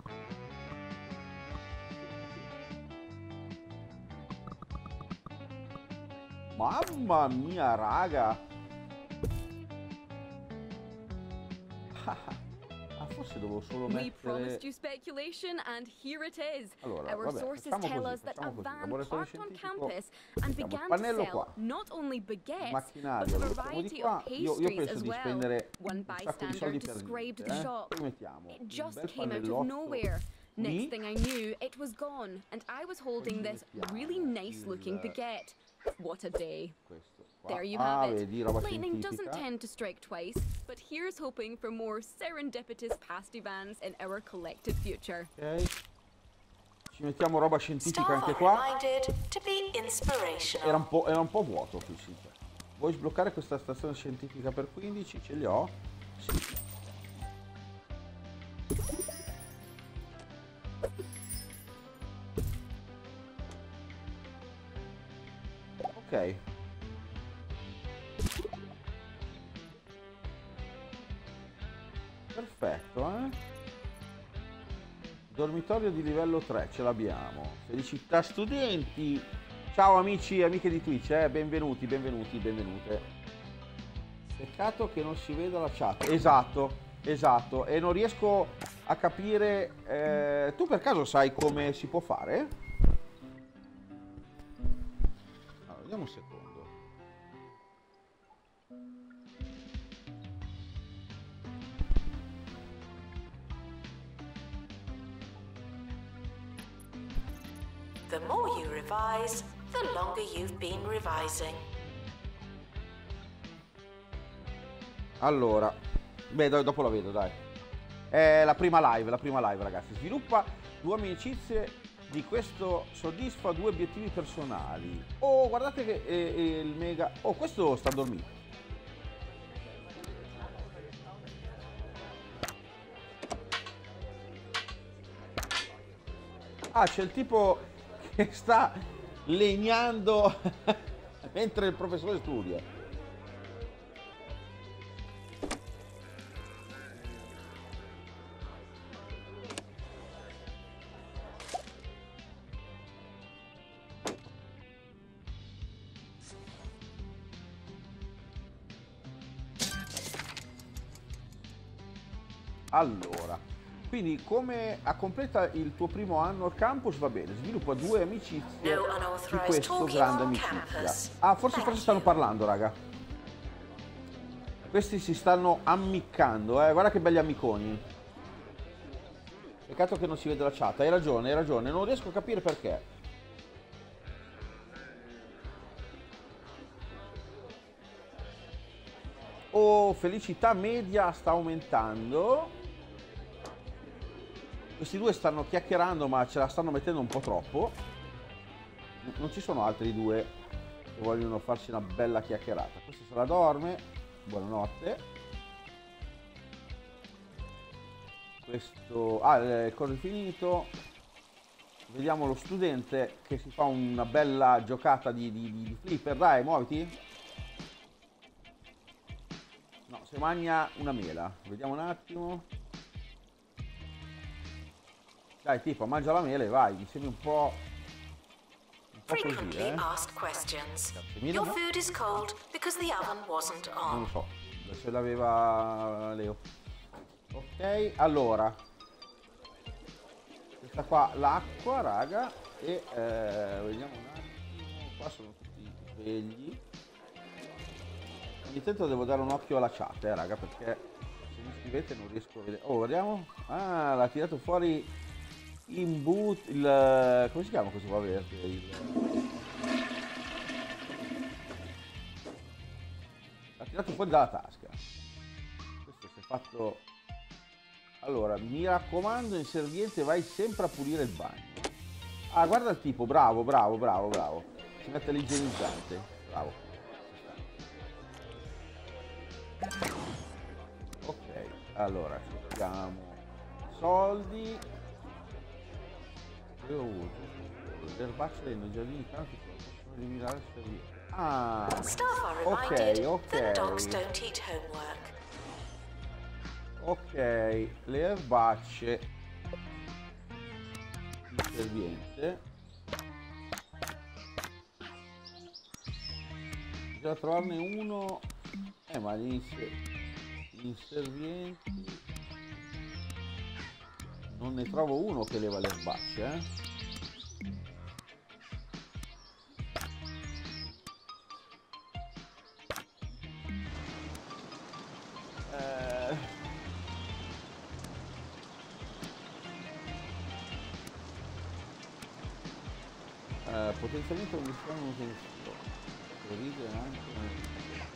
Mamma mia, raga! Forse devo solo We mettere... promised you speculation and here it is. Allora, Our vabbè, sources facciamo tell così, us that a facciamo così. van Laboratorio parked on scientifico, campus and mettiamo il began to pannello sell qua. not only baguettes, but Macchinario, a lo mettiamo di variety qua. of Io pastries penso as di well. spendere One un sacco di bystander soldi per described niente, the shop. Poi mettiamo It un just bel came out of pannellotto nowhere. Next qui. thing I knew, it was gone, and I was holding Poi this mettiamo really nice looking il- baguette. What a day. Questo qua. There you have it. Vedi, roba Lightning scientifica. doesn't tend to strike twice, but here's hoping for more serendipitous pasty vans in our collective future. Ok. Ci mettiamo roba scientifica Staff anche are qua. reminded to be inspirational. Era un po' vuoto qui, sì. Vuoi sbloccare questa stazione scientifica per 15? Ce li ho? Sì. Ok. Perfetto, Dormitorio di livello 3, ce l'abbiamo. Felicità studenti! Ciao amici e amiche di Twitch, benvenuti, benvenute. Peccato che non si veda la chat. Esatto. E non riesco a capire... tu per caso sai come si può fare? Allora, vediamo un secondo. The more you revise, the longer you've been revising. Allora, dopo la vedo, dai. È la prima live, ragazzi. Sviluppa 2 amicizie, di questo soddisfa 2 obiettivi personali. Oh, guardate che il mega... Oh, questo sta a dormire. Ah, c'è il tipo che sta legnando mentre il professore studia. Allora, quindi come a completa il tuo primo anno al campus va bene, sviluppa 2 amicizie di questo grande amicizia. Ah, forse stanno parlando, raga. Questi si stanno ammiccando, guarda che belli ammiconi. Peccato che non si vede la chat, hai ragione, non riesco a capire perché. Oh, felicità media sta aumentando. Questi due stanno chiacchierando, ma ce la stanno mettendo un po' troppo. Non ci sono altri due che vogliono farsi una bella chiacchierata. Questo se la dorme. Buonanotte. Questo... Ah, il coso è finito. Vediamo lo studente che si fa una bella giocata di flipper. Dai, muoviti. No, se mangia una mela. Vediamo un attimo. Dai, tipo, mangia la mela e vai. Mi sembra un po' così, Your food is cold because the oven wasn't on. Non lo so, se l'aveva Leo. Ok, allora. Questa qua l'acqua, raga. E vediamo un attimo. Qua sono tutti svegli. Ogni tanto devo dare un occhio alla chat, raga, perché se mi scrivete non riesco a vedere. Oh, vediamo. Ah, l'ha tirato fuori in boot il... come si chiama questo qua verde? L'ha tirato fuori dalla tasca. Questo si è fatto... Allora, mi raccomando, inserviente, vai sempre a pulire il bagno. Ah, guarda il tipo, bravo. Si mette l'igienizzante. Bravo. Ok, allora, cerchiamo soldi. Io uso l'erbaccia dei giardini canti che possono eliminare il servizio. Ah, ok, le erbacce inserviente. Bisogna trovarne uno. Ma gli inservienti non ne trovo uno che leva le erbacce, potenzialmente non mi fanno un utensilo. Sorride anche.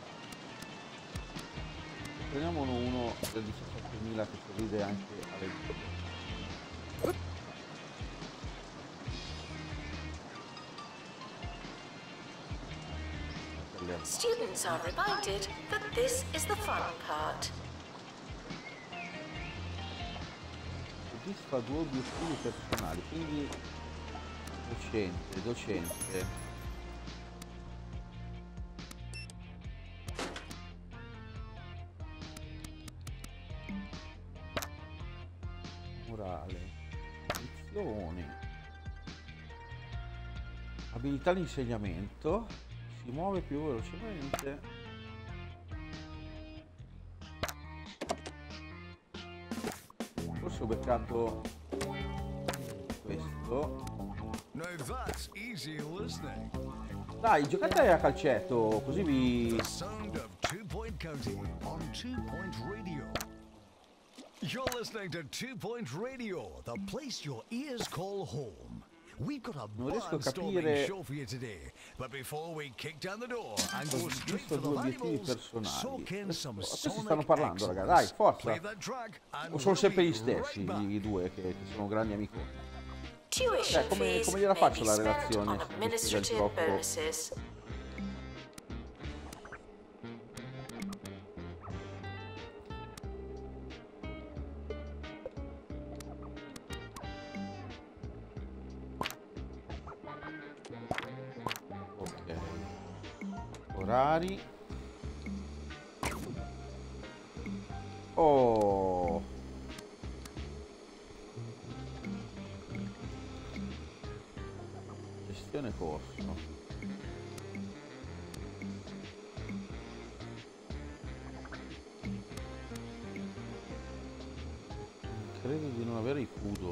Prendiamo uno del 17.000 che sorride anche alle... Students are reminded that this is the fun part. Soddisfa 2 obiettivi personali, quindi docente. Morale, lezione, abilità di insegnamento, si muove più velocemente. Forse ho beccato questo. Dai, giocate a calcetto, così vi... You're listening to 2 Point Radio, the place your ears call home. We've got a barnstorming show for you today, but before we kick down the door and go straight for the valuables, soak in some Questi stanno parlando, raga, dai, forza. O sono sempre gli stessi, i due che sono grandi amici. Come gliela faccio la relazione? orari. Oh, gestione corso. Credo di non avere i Kudo.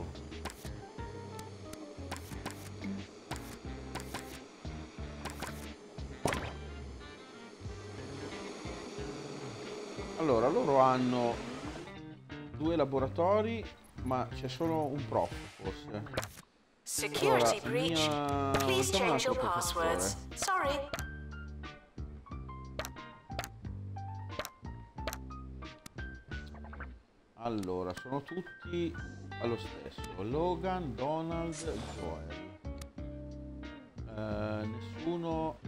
Allora, loro hanno 2 laboratori, ma c'è solo un prof, forse. Security Allora, breach. Please facciamo un change altro your passwords. professore. Sorry. Allora, sono tutti allo stesso. Logan, Donald, Joel. Nessuno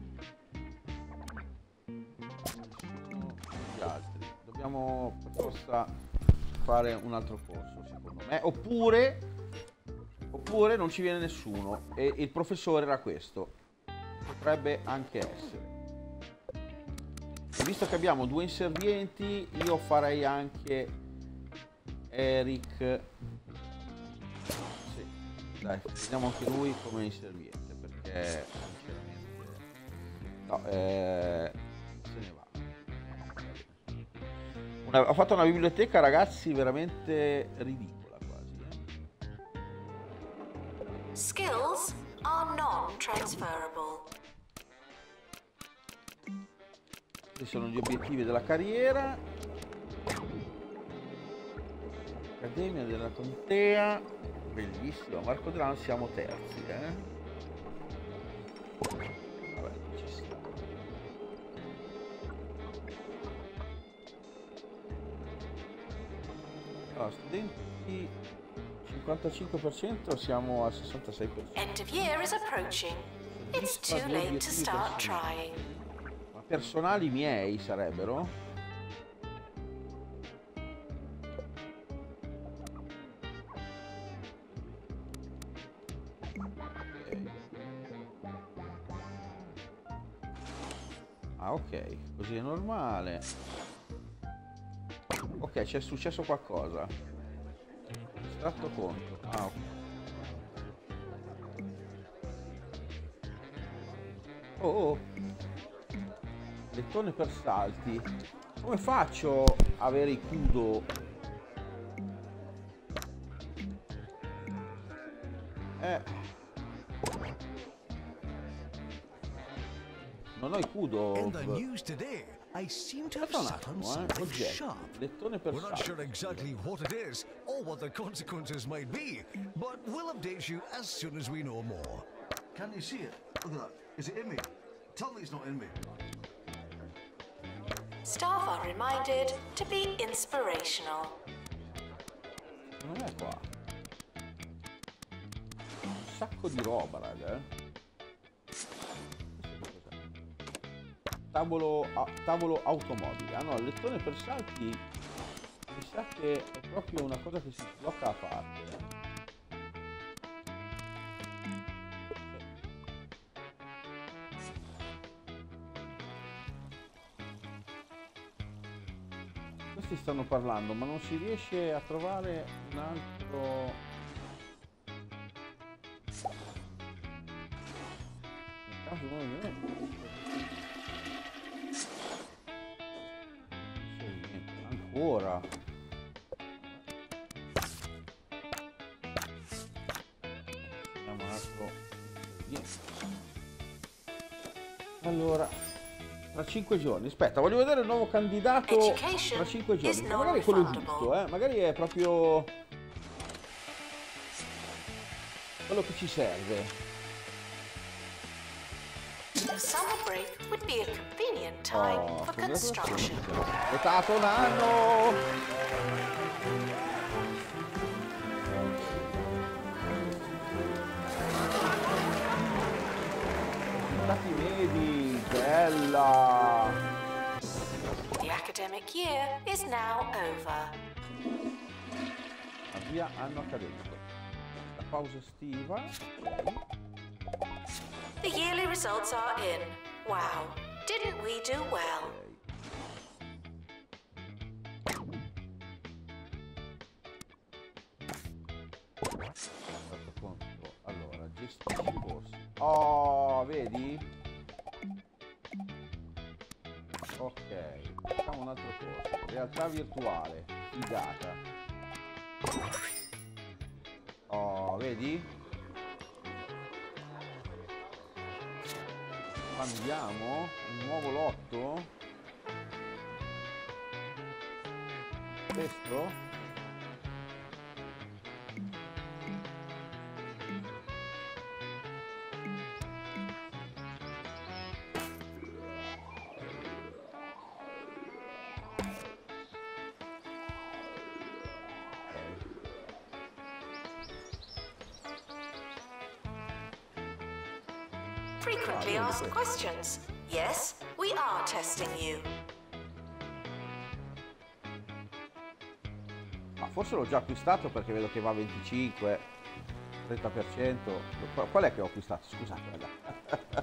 degli altri. Dobbiamo per forza fare un altro corso, secondo me. Oppure non ci viene nessuno e il professore era questo. Potrebbe anche essere. E visto che abbiamo 2 inservienti, io farei anche Eric. Sì, dai, vediamo anche lui come inserviente, perché sinceramente no, se ne va. Ho fatto una biblioteca, ragazzi, veramente ridicola quasi. Skills are non-transferable. Questi sono gli obiettivi della carriera. Accademia della Contea, bellissimo. Marco Delano, siamo terzi, Vabbè, ci sta. Allora, studenti 55%, siamo al 66%. End of year is approaching. It's too late to start trying. Ma personali miei sarebbero? Ah, ok, così è normale. Ok, c'è successo qualcosa. Estratto conto. Ah, ok. Oh. Lettone per salti. Come faccio a avere i Kudo? Non ho i Kudo. In the news today, I seem to have sat on something sharp. Lettone per We're not salti. sure exactly what it is or what the consequences might be, but we'll update you as soon as we know more. Can you see it? Look at that. Is it in me? Tell me it's not in me. Staff are reminded to be inspirational. Non è qua. Un sacco di roba, raga. Tavolo automobile. Ah no, il lettone per salti mi sa che è proprio una cosa che si blocca a parte. Questi stanno parlando, ma non si riesce a trovare un altro. Nel caso ancora. Vediamo un altro. Allora, tra 5 giorni. Aspetta, voglio vedere il nuovo candidato tra 5 giorni. Magari è quello giusto, magari è proprio quello che ci serve. The summer break would be a convenient time for construction. Votato un anno! Risultati medi, bella! The academic year is now over. Avvia anno accademico. La pausa estiva. The yearly results are in. Wow, Didn't we do well? Allora, gestisci i corsi. Oh, vedi? Ok, facciamo un altro corso. Realtà virtuale, figata. Oh, vedi? Andiamo, un nuovo lotto. Questo? Frequently asked questions. Yes, we are testing you. Ma forse l'ho già acquistato perché vedo che va a 25, 30%. Qual è che ho acquistato? Scusate, raga.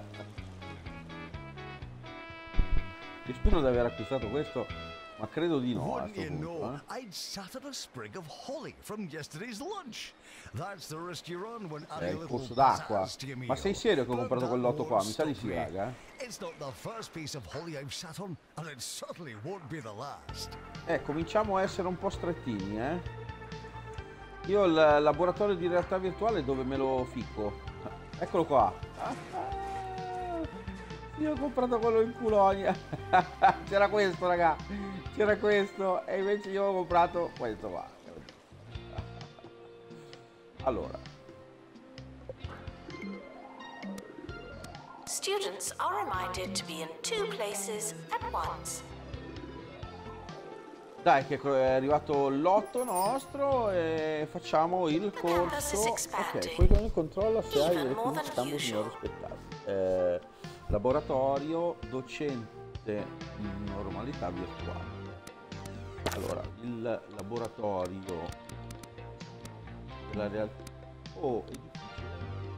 Io spero di aver acquistato questo, ma credo di no. Wouldn't you know, I'd sat at a sprig of holly from yesterday's lunch. That's the risk you run when adding Il a corso little d'acqua. pizzazz to your meal. Ma sei serio che ho comprato quel lotto qua? Mi sa di sì, Stop me. raga. It's not the first piece of holly I've sat on, and it certainly won't be the last. Cominciamo a essere un po' strettini, Io ho il laboratorio di realtà virtuale dove me lo ficco. Eccolo qua. Io ho comprato quello in Polonia. C'era questo, raga. C'era questo. E invece io ho comprato questo qua. Allora. Students are reminded to be in 2 places at once. Dai che è arrivato il lotto nostro e facciamo il corso. Ok, poi con il controllo se hai delle scambio signore rispettati. Laboratorio docente in normalità virtuale. Allora, il laboratorio della realtà. Oh, è difficile.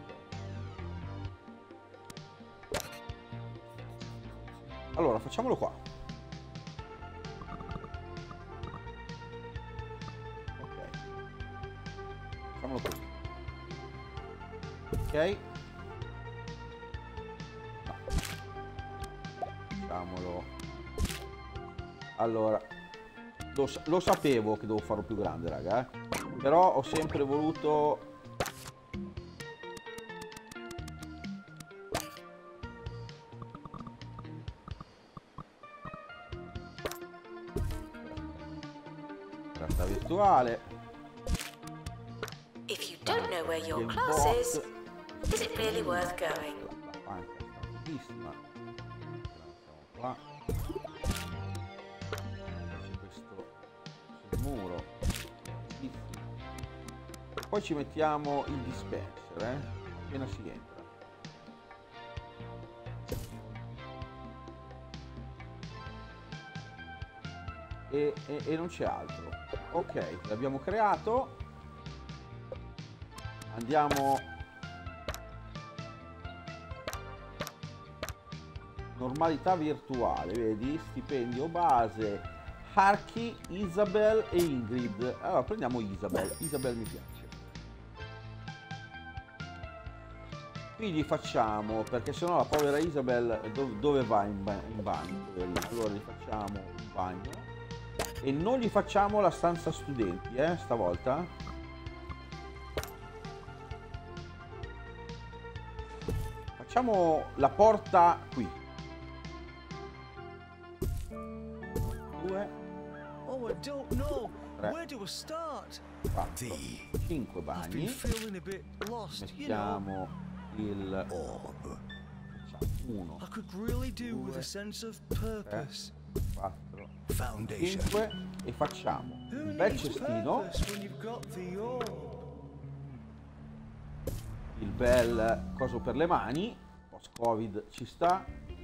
Allora, facciamolo qua. Facciamolo così. Ok. No. Facciamolo. Allora. Lo sapevo che devo farlo più grande, raga. Però ho sempre voluto... realtà virtuale. If you don't know where your class is it really worth going? La panca è bellissima. Qua. Questo sul muro. Bellissimo. Poi ci mettiamo il dispenser, appena si entra. E non c'è altro. Ok, l'abbiamo creato. Andiamo. Normalità virtuale, vedi? Stipendio base. Harky, Isabel e Ingrid. Allora prendiamo Isabel. Isabel mi piace. Quindi facciamo, perché sennò la povera Isabel dove va in bagno? Allora gli facciamo un bagno. E non gli facciamo la stanza studenti, stavolta. Facciamo la porta qui. 2. Oh, I don't know. 3. Where do we start? 4. 5 I've been bagni. feeling a bit lost, you know. Mettiamo il Orb. 1, I could really do with a sense of purpose. 4, Foundation. 5 e facciamo Who un bel needs cestino, purpose when you've got the orb? il bel coso per le mani, post covid ci sta,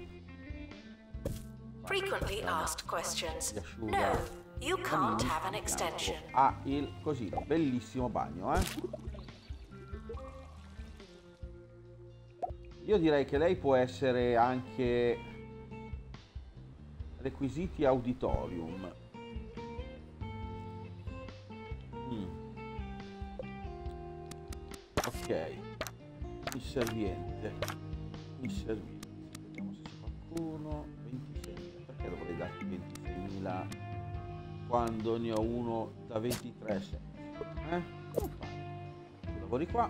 Frequently asked questions. si asciuga. No, you can't have an extension. Ha il cosino, bellissimo bagno, Io direi che lei può essere anche Requisiti auditorium. Ok. Inserviente. Vediamo se c'è qualcuno. 26.000. Perché dovrei darti 26.000 quando ne ho uno da 23? Come fai? Lavori qua.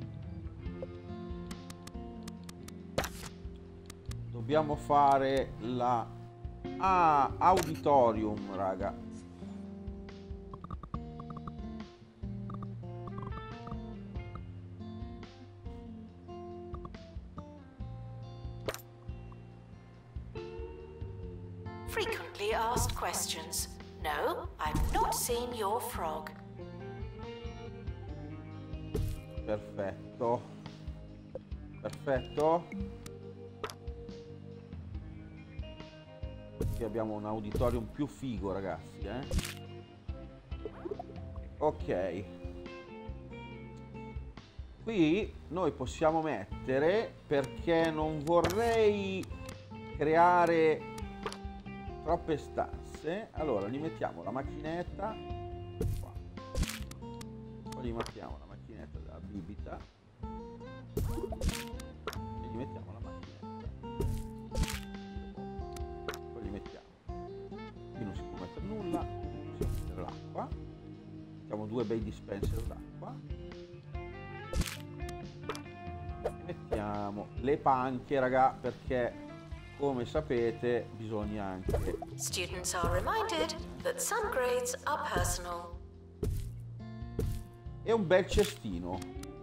Dobbiamo fare la auditorium, raga. Frequently asked questions. No, I've not seen your frog. Perfetto. Perfetto. Qui abbiamo un auditorium più figo, ragazzi, Ok. Qui noi possiamo mettere, perché non vorrei creare troppe stanze, allora gli mettiamo la macchinetta qua. Poi gli mettiamo la macchinetta della bibita e gli mettiamo la macchinetta. Poi gli mettiamo, qui non si può mettere nulla, possiamo mettere l'acqua, mettiamo 2 bei dispenser d'acqua e mettiamo le panche, raga, perché come sapete bisogna anche... Students are reminded that some grades are personal. E un bel cestino.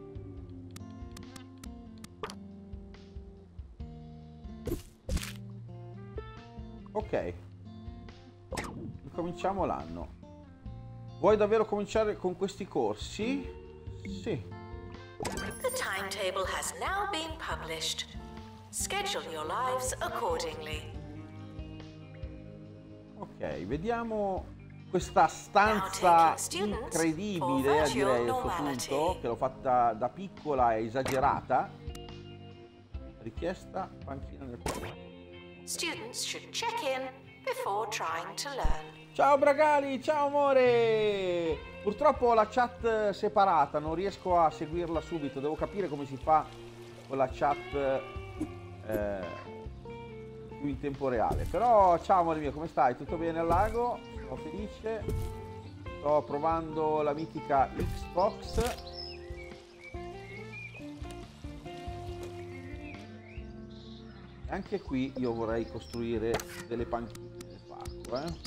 Ok. Cominciamo l'anno. Vuoi davvero cominciare con questi corsi? Sì. The timetable has now been published. Schedule your lives accordingly. Ok, vediamo questa stanza incredibile, direi, a questo punto, che l'ho fatta da piccola e esagerata. Richiesta panchina nel corso. Students should check in before trying to learn. Ciao Bragali, ciao amore! Purtroppo ho la chat separata, non riesco a seguirla subito, devo capire come si fa con la chat più in tempo reale. Però ciao amore mio, come stai? Tutto bene al lago? Sono felice. Sto provando la mitica Xbox. E anche qui io vorrei costruire delle panchine nel parco,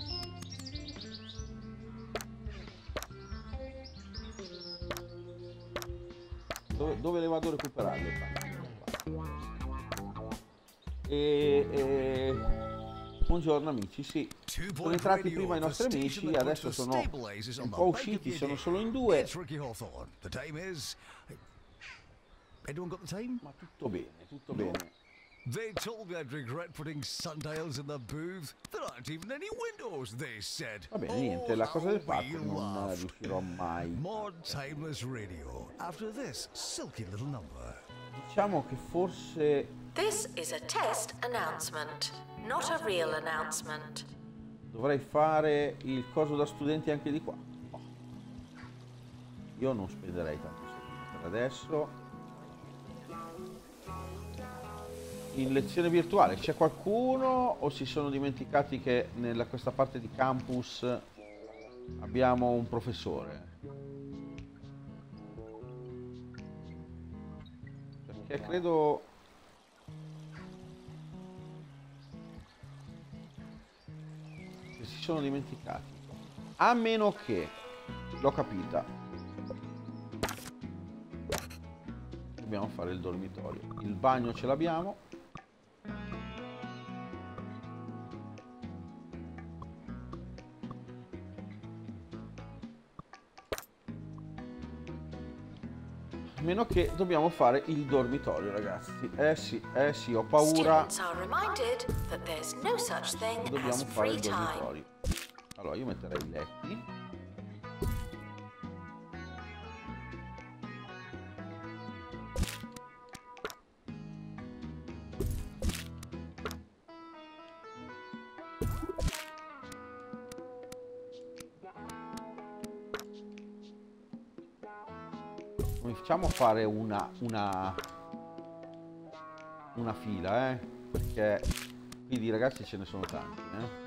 Dove le vado a recuperare le panchine? Buongiorno amici, sì, sono entrati prima i nostri amici, adesso sono un po' usciti, sono solo in 2. Ma tutto bene, tutto bene. They told me I'd regret putting sundials in the booth. There aren't even any windows, they said. Va bene, niente, la cosa del parco non riuscirò mai. Mod Timeless Radio. After this silky little number. Diciamo che forse... This is a test announcement, not a real announcement. Dovrei fare il coso da studenti anche di qua. Oh. Io non spenderei tanto soldi per adesso. In lezione virtuale c'è qualcuno o si sono dimenticati che nella questa parte di campus abbiamo un professore? Perché credo che si sono dimenticati, a meno che l'ho capita, dobbiamo fare il dormitorio. Il bagno ce l'abbiamo. A meno che dobbiamo fare il dormitorio, ragazzi. Eh sì, ho paura. Dobbiamo fare il dormitorio. Allora, io metterei i letti. Cominciamo a fare una fila, perché qui di ragazzi ce ne sono tanti,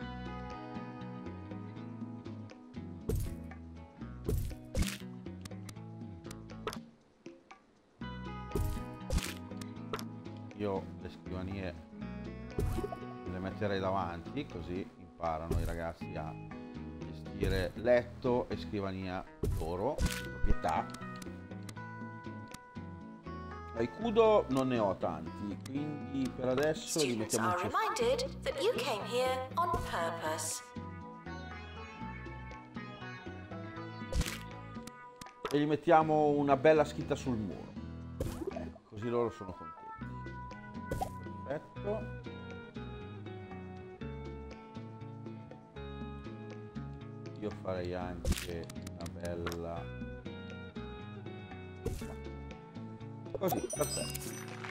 Io le scrivanie le metterei davanti, così imparano i ragazzi a gestire letto e scrivania loro, proprietà. Ai Kudo non ne ho tanti, quindi per adesso li mettiamo in e gli mettiamo una bella scritta sul muro. Ecco, così loro sono contenti. Perfetto. Io farei anche una bella... Così, perfetto.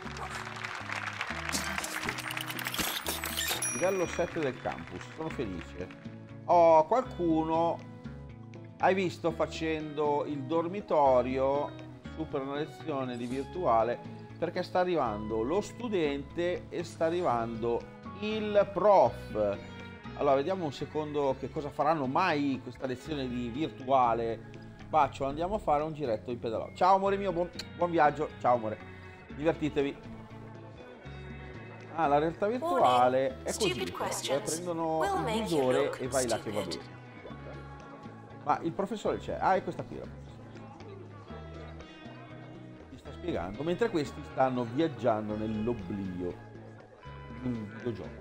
Livello 7 del campus, sono felice. Oh, qualcuno, hai visto, facendo il dormitorio su per una lezione di virtuale, perché sta arrivando lo studente e sta arrivando il prof. Allora, vediamo un secondo che cosa faranno mai questa lezione di virtuale. Bacio, andiamo a fare un giretto in pedalò. Ciao amore mio, buon viaggio. Ciao amore, divertitevi. Ah, la realtà virtuale è così, prendono il visore e vai là che va bene. Ma il professore c'è. Ah, è questa qui la professoressa. Ti sta spiegando, mentre questi stanno viaggiando nell'oblio di un videogioco.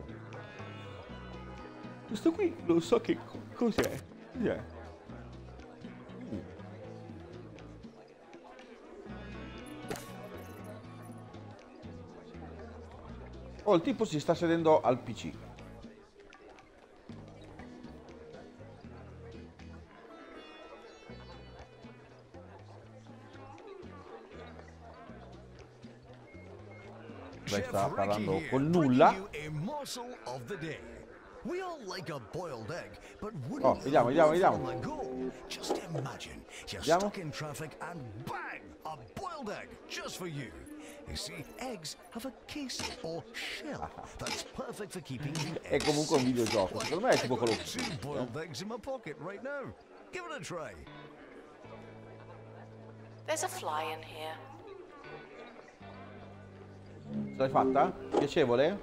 Questo qui non so che cos'è. Cos'è? Oh, il tipo si sta sedendo al PC. Beh, sta parlando col nulla. Oh, vediamo. Vediamo. You see, eggs have a casing or shell that's perfect for keeping the eggs. È comunque un videogioco, secondo me è tipo quello che boiled eggs in my pocket right now. Give it a try. There's a fly in here. Ce l'hai fatta? Piacevole?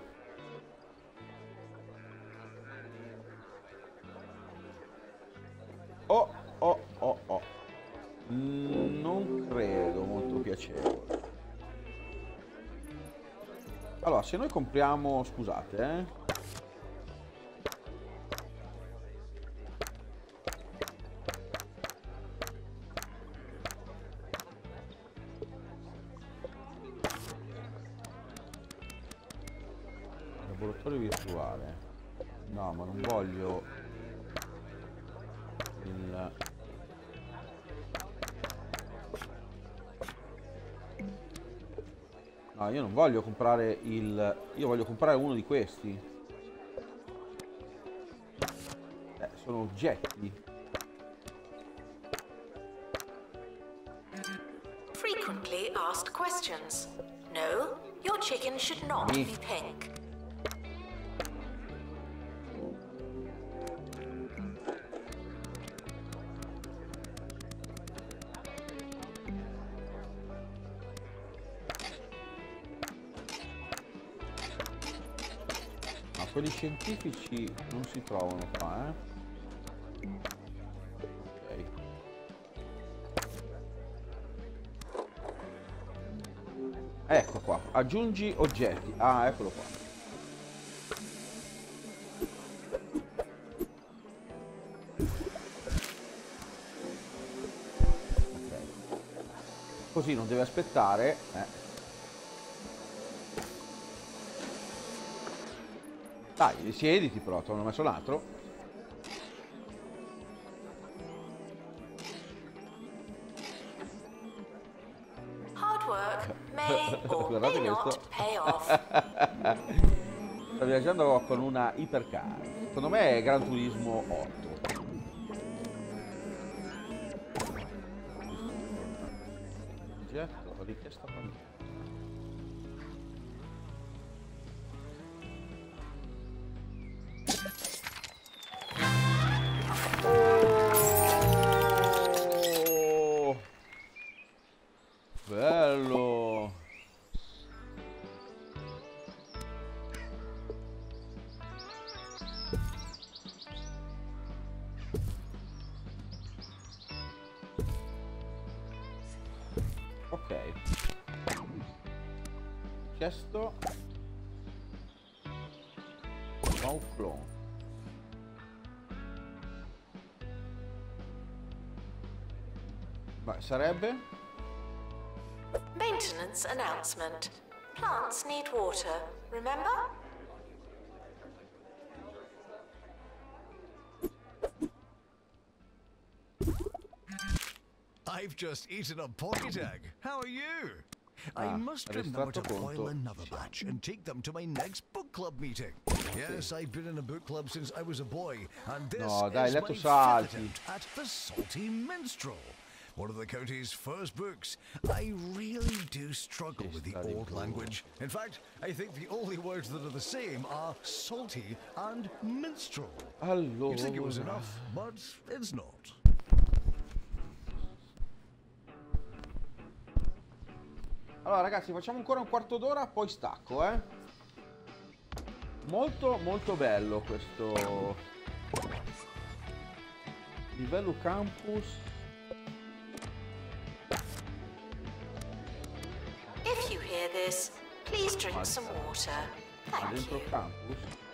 Oh. Non credo molto piacevole. Allora, se noi compriamo, scusate, laboratorio virtuale. No, ma non voglio il... No, io non voglio comprare il... Io voglio comprare uno di questi. Sono oggetti. Frequently asked questions. No, your chicken should not be pink. Quelli scientifici non si trovano qua, Ok. Ecco qua, aggiungi oggetti. Ah, eccolo qua. Ok. Così non deve aspettare, Dai, siediti però, te ne ho messo un altro. Hard work may or may not pay off. Sto viaggiando con una Hypercar. Secondo me è Gran Turismo 8. oggetto, richiesta panino. Oh, bello. Ok, chiesto no clone. Beh, sarebbe Maintenance announcement. Plants need water, remember? I've just eaten a pocket egg. How are you? I must remember to boil another batch and take them to my next book club meeting. Yes, I've been in a book club since I was a boy, and this is my fifth attempt at The Salty Minstrel, one of the county's first books. I really do struggle with the old language. In fact, I think the only words that are the same are salty and minstrel. You'd think it was enough, but it's not. Allora ragazzi, facciamo ancora un quarto d'ora, poi stacco, eh. Molto molto bello questo livello campus. If you hear this, please drink some water. Thank Dentro you. campus.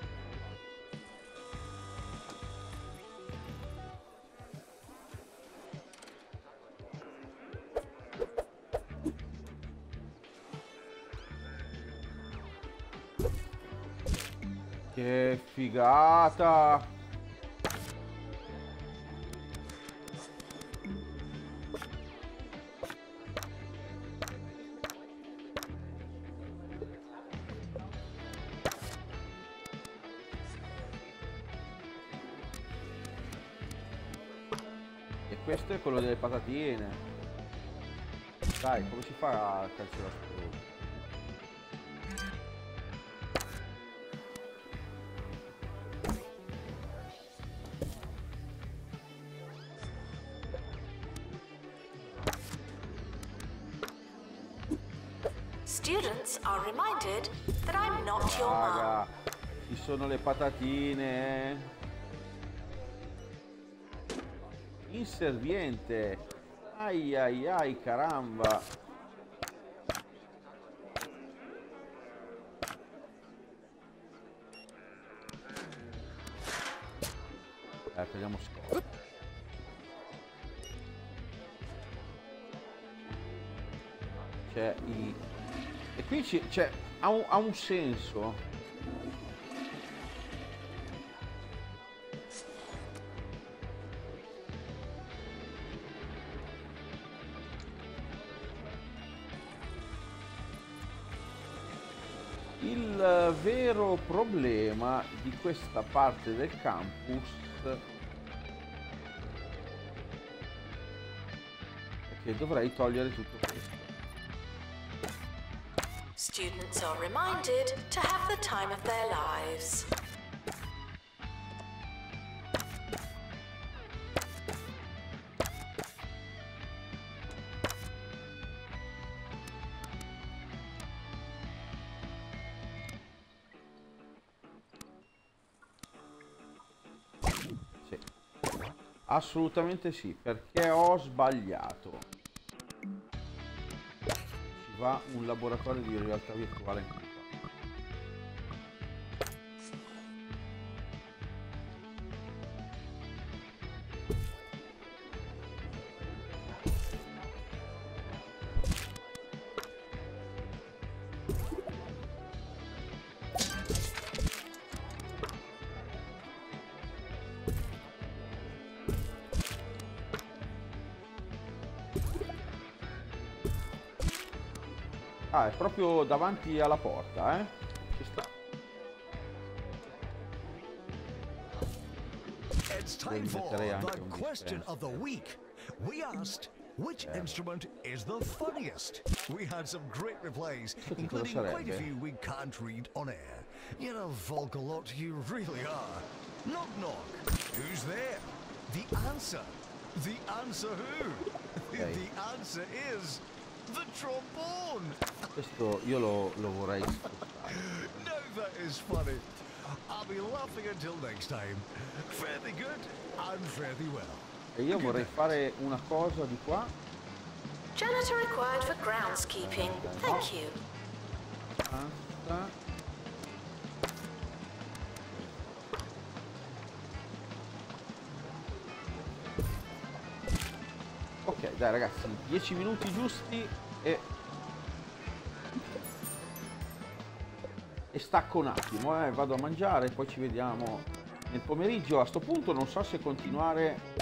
Che figata! E questo è quello delle patatine. Dai, come si fa a calciare la spugna? Students are reminded that I'm not your mom. Raga, ci sono le patatine. Inserviente. Ai ai ai, caramba. Prendiamo scopo. C'è i... E qui c'è... ha un senso. Il vero problema di questa parte del campus è che dovrei togliere tutto questo. Students are reminded to have the time of their lives. Sì. Assolutamente sì, perché ho sbagliato. Va un laboratorio di realtà virtuale in cui è proprio davanti alla porta, eh? Ci sta. It's time for the question of the week. We asked, Which instrument is the funniest? We had some great replies, including quite a few we can't read on air. You're a vocal lot, you really are. Knock knock. Who's there? The answer. The answer who? Okay. The answer is the trombone. Questo io lo vorrei spostare. Now that is funny. I'll be laughing until next time. Fare thee good and fare thee well. E io vorrei fare una cosa di qua. Janitor required for groundskeeping. Thank you. Basta. Ok, dai ragazzi, 10 minuti giusti e stacco un attimo, vado a mangiare, poi ci vediamo nel pomeriggio. A sto punto non so se continuare.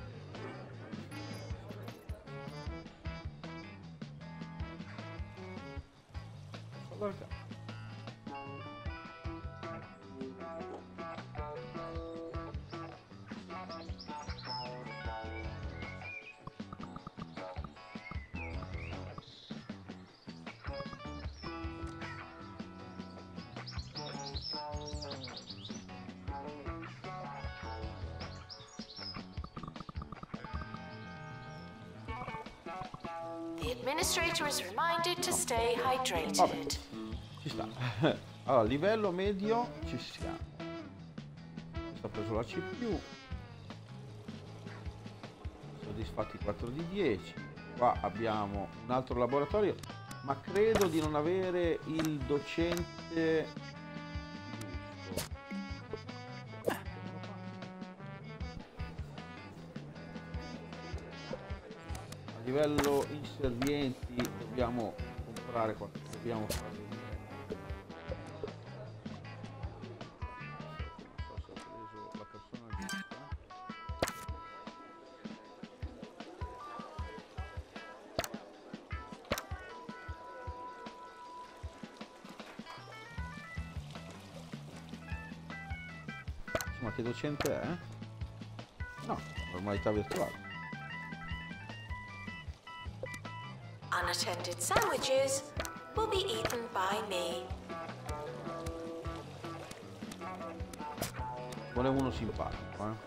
The administrator is reminded to stay hydrated. Vabbè, ci sta. Allora, livello medio ci siamo. Questo ha preso la CPU. Soddisfatti 4 di 10. Qua abbiamo un altro laboratorio, ma credo di non avere il docente giusto. A livello inservienti dobbiamo comprare qualcosa, dobbiamo fare. Ma che docente è? No, normalità virtuale. Unattended sandwiches will be eaten by me. Volevo uno simpatico,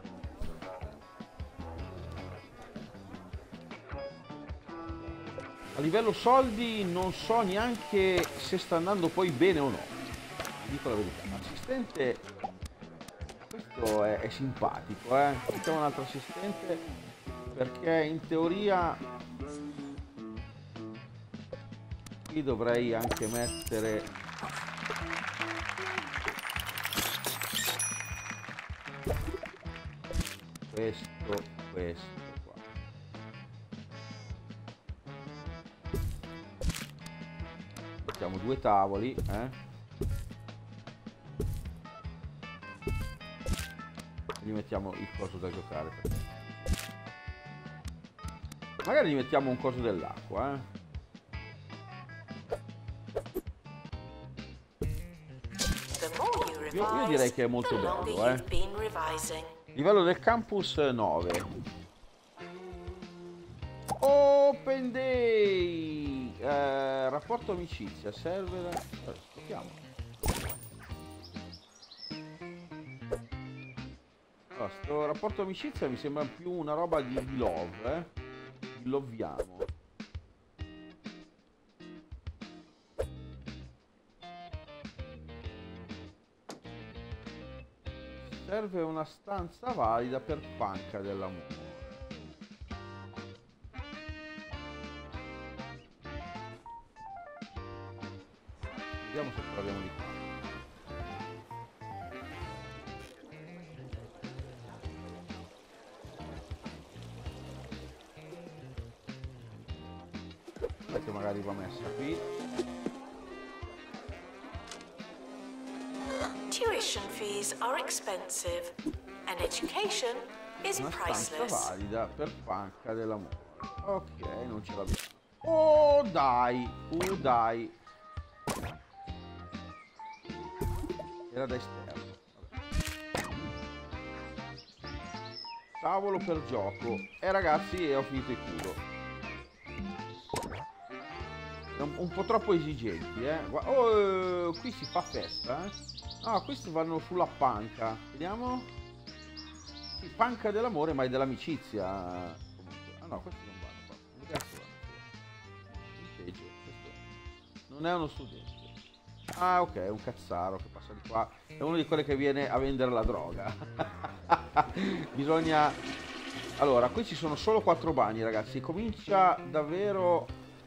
A livello soldi non so neanche se sta andando poi bene o no. Vi dico la verità. L'assistente, questo è simpatico, Mettiamo un altro assistente perché in teoria qui dovrei anche mettere questo qua. Mettiamo 2 tavoli, gli mettiamo il coso da giocare. Magari gli mettiamo un coso dell'acqua, Io direi che è molto bello, Livello del campus 9. Open Day. Rapporto amicizia. Serve. Stoppiamo. Allora, sto rapporto amicizia mi sembra più una roba di love, Loviamo. Serve una stanza valida per Panca dell'amore. Vediamo se troviamo di qua. Che magari va messa qui. Tuition fees are expensive and education is Una priceless. stanza valida per Panca dell'amore. Ok, non ce l'abbiamo. Oh dai, dai. Era da esterno. Vabbè. Tavolo per gioco. Ragazzi, ho finito il culo. Un po' troppo esigenti, Oh, qui si fa festa, Ah, questi vanno sulla panca. Vediamo. Sì, panca dell'amore, ma è dell'amicizia. Ah no, questi non vanno qua. Come cazzo vanno? Peggio, questo non è uno studente. Ah, ok, è un cazzaro che passa di qua. È uno di quelli che viene a vendere la droga. Bisogna... Allora, qui ci sono solo 4 bagni, ragazzi. Comincia davvero...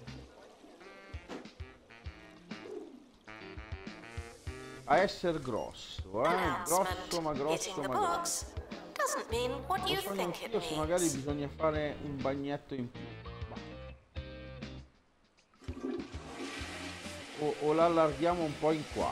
a essere grosso, grosso ma grosso ma grosso. Io se magari bisogna fare un bagnetto in più. O l'allarghiamo un po' in qua.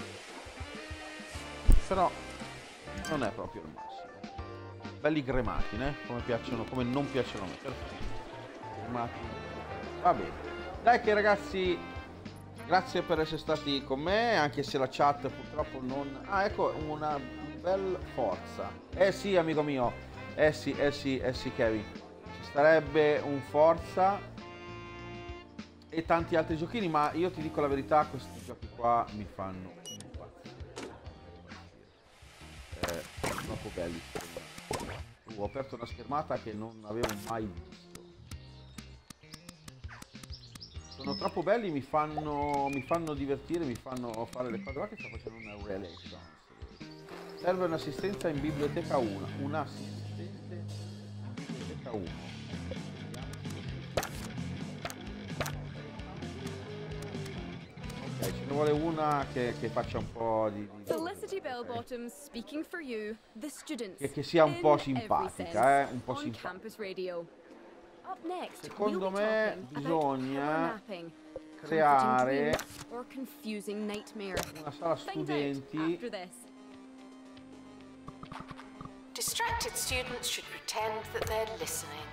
Però non è proprio il massimo. Belli gremati, come piacciono, come non piacciono a me. Perfetto. Gremati. Va bene. Dai che ragazzi, grazie per essere stati con me, anche se la chat purtroppo non... Ah, ecco, una bella forza. Sì, amico mio. Sì, Kevin. Ci starebbe un forza e tanti altri giochini, ma io ti dico la verità, questi giochi qua mi fanno impazzire. Troppo belli. Ho aperto una schermata che non avevo mai visto. Sono troppo belli, mi fanno divertire, mi fanno fare le cose. Guarda che sto facendo una relay dance. Serve un'assistenza in biblioteca 1. Un assistente in biblioteca 1. Ok, ce ne vuole una che faccia un po' di Felicity Bellbottoms speaking for you, the students. Che sia un po' simpatica, un po' simpatica. Secondo me bisogna creare una sala studenti. Distracted students should pretend that they're listening.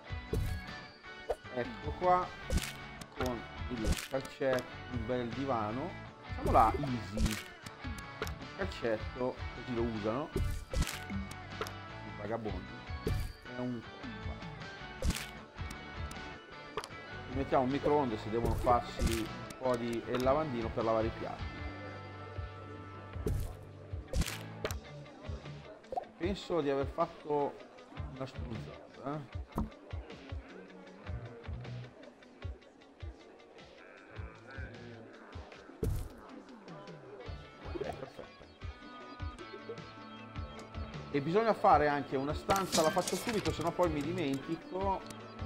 Ecco qua, con il calcetto, un bel divano. Facciamola easy. Il calcetto, così lo usano i vagabondi. È un mettiamo un microonde se devono farsi un po' di... e il lavandino per lavare i piatti. Penso di aver fatto una spruzzata, perfetto. E bisogna fare anche una stanza, la faccio subito, sennò poi mi dimentico.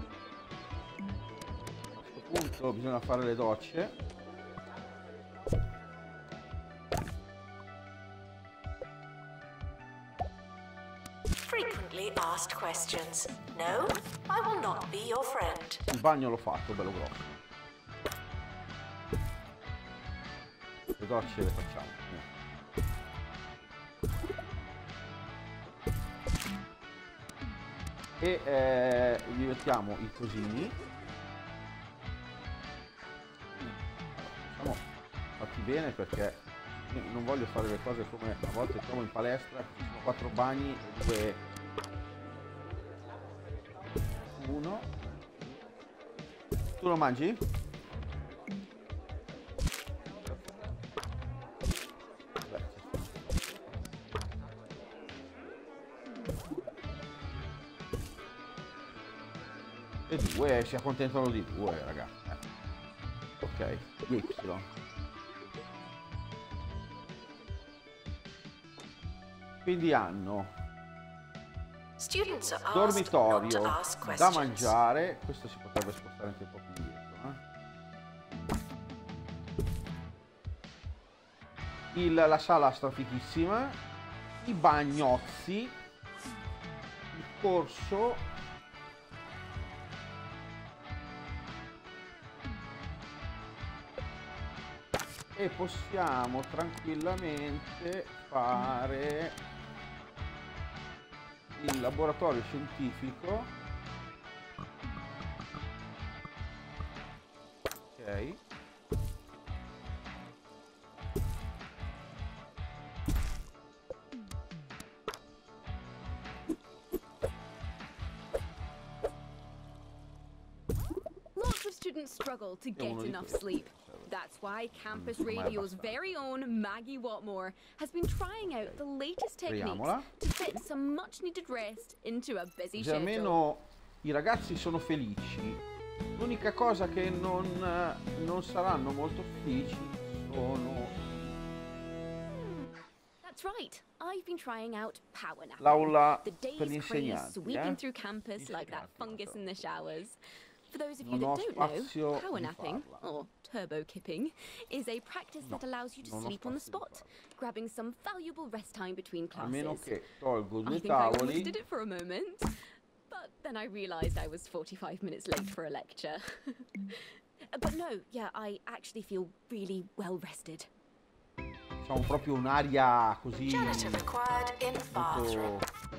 Punto, bisogna fare le docce. Frequently asked questions. No, I will not be your friend. Il bagno l'ho fatto, bello grosso. Le docce le facciamo. E gli mettiamo i cosini. Fatti bene perché non voglio fare le cose come a volte trovo in palestra, ci sono 4 bagni e 2 1. Tu lo mangi? E 2 si accontentano di 2, ragazzi. Ok, Y. Quindi hanno dormitorio da mangiare, questo si potrebbe spostare anche un po' più indietro, la sala strafichissima, i bagnozzi, il corso, e possiamo tranquillamente fare il laboratorio scientifico. Ok. shouldn't struggle to get enough sleep. That's why Campus Radio's very own Maggie Watmore has been trying out the latest techniques to fit some much needed rest into a busy schedule. Almeno i ragazzi sono felici. L'unica cosa che non saranno molto felici sono... That's right. I've been trying out power napping. L'aula the per gli day's craze insegnanti, sweeping through campus like that fungus in the showers. For those of you Non ho that don't know, spazio power di napping, farla. or turbo kipping, is a practice that allows you to non ho sleep on the spazio di spot, grabbing some valuable rest time between A meno classes. che tolgo I due think I almost tavoli. did it for a moment, but then I realized I was 45 minutes late for a lecture. But no, yeah, I actually feel really well rested. Diciamo proprio un'aria così Janitor required in bathroom. molto...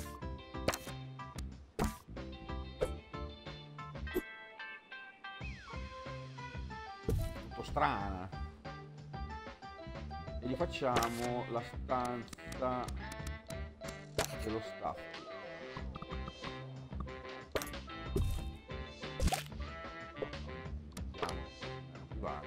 molto strana. E gli facciamo la stanza dello staff. Vado.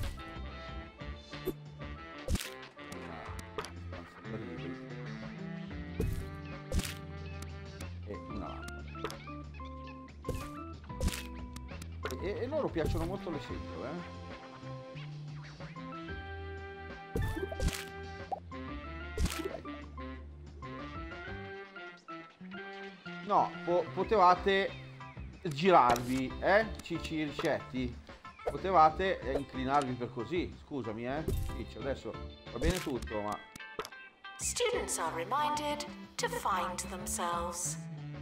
E una lampada. E loro piacciono molto le setole, No, potevate girarvi, Cici Ricetti? Potevate inclinarvi per così, scusami, Cici, adesso va bene tutto, ma... Students are reminded to find themselves.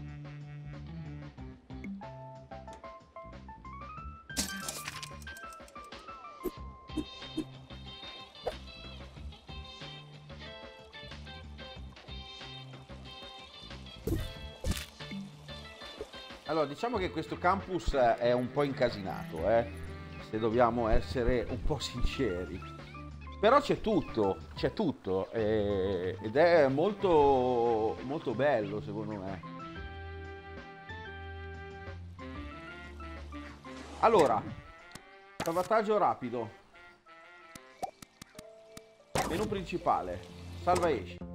Allora, diciamo che questo campus è un po' incasinato, se dobbiamo essere un po' sinceri. Però c'è tutto, ed è molto, molto bello secondo me. Allora, salvataggio rapido. Menu principale, salva e esci.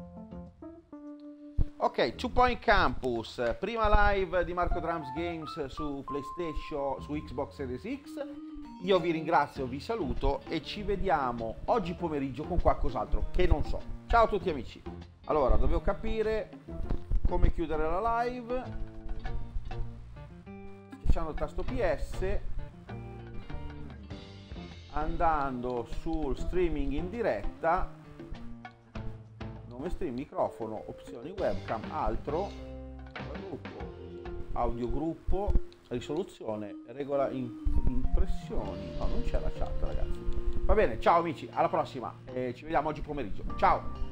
Ok, 2 Point Campus, prima live di Marco Drums Games su PlayStation, su Xbox Series X. Io vi ringrazio, vi saluto e ci vediamo oggi pomeriggio con qualcos'altro che non so. Ciao a tutti amici. Allora, dovevo capire come chiudere la live. Schiacciando il tasto PS, andando sul streaming in diretta, nome stream, microfono, opzioni webcam, altro, gruppo, audio gruppo, risoluzione, regola impressioni. No, non c'è la chat ragazzi. Va bene, ciao amici, alla prossima, ci vediamo oggi pomeriggio. Ciao!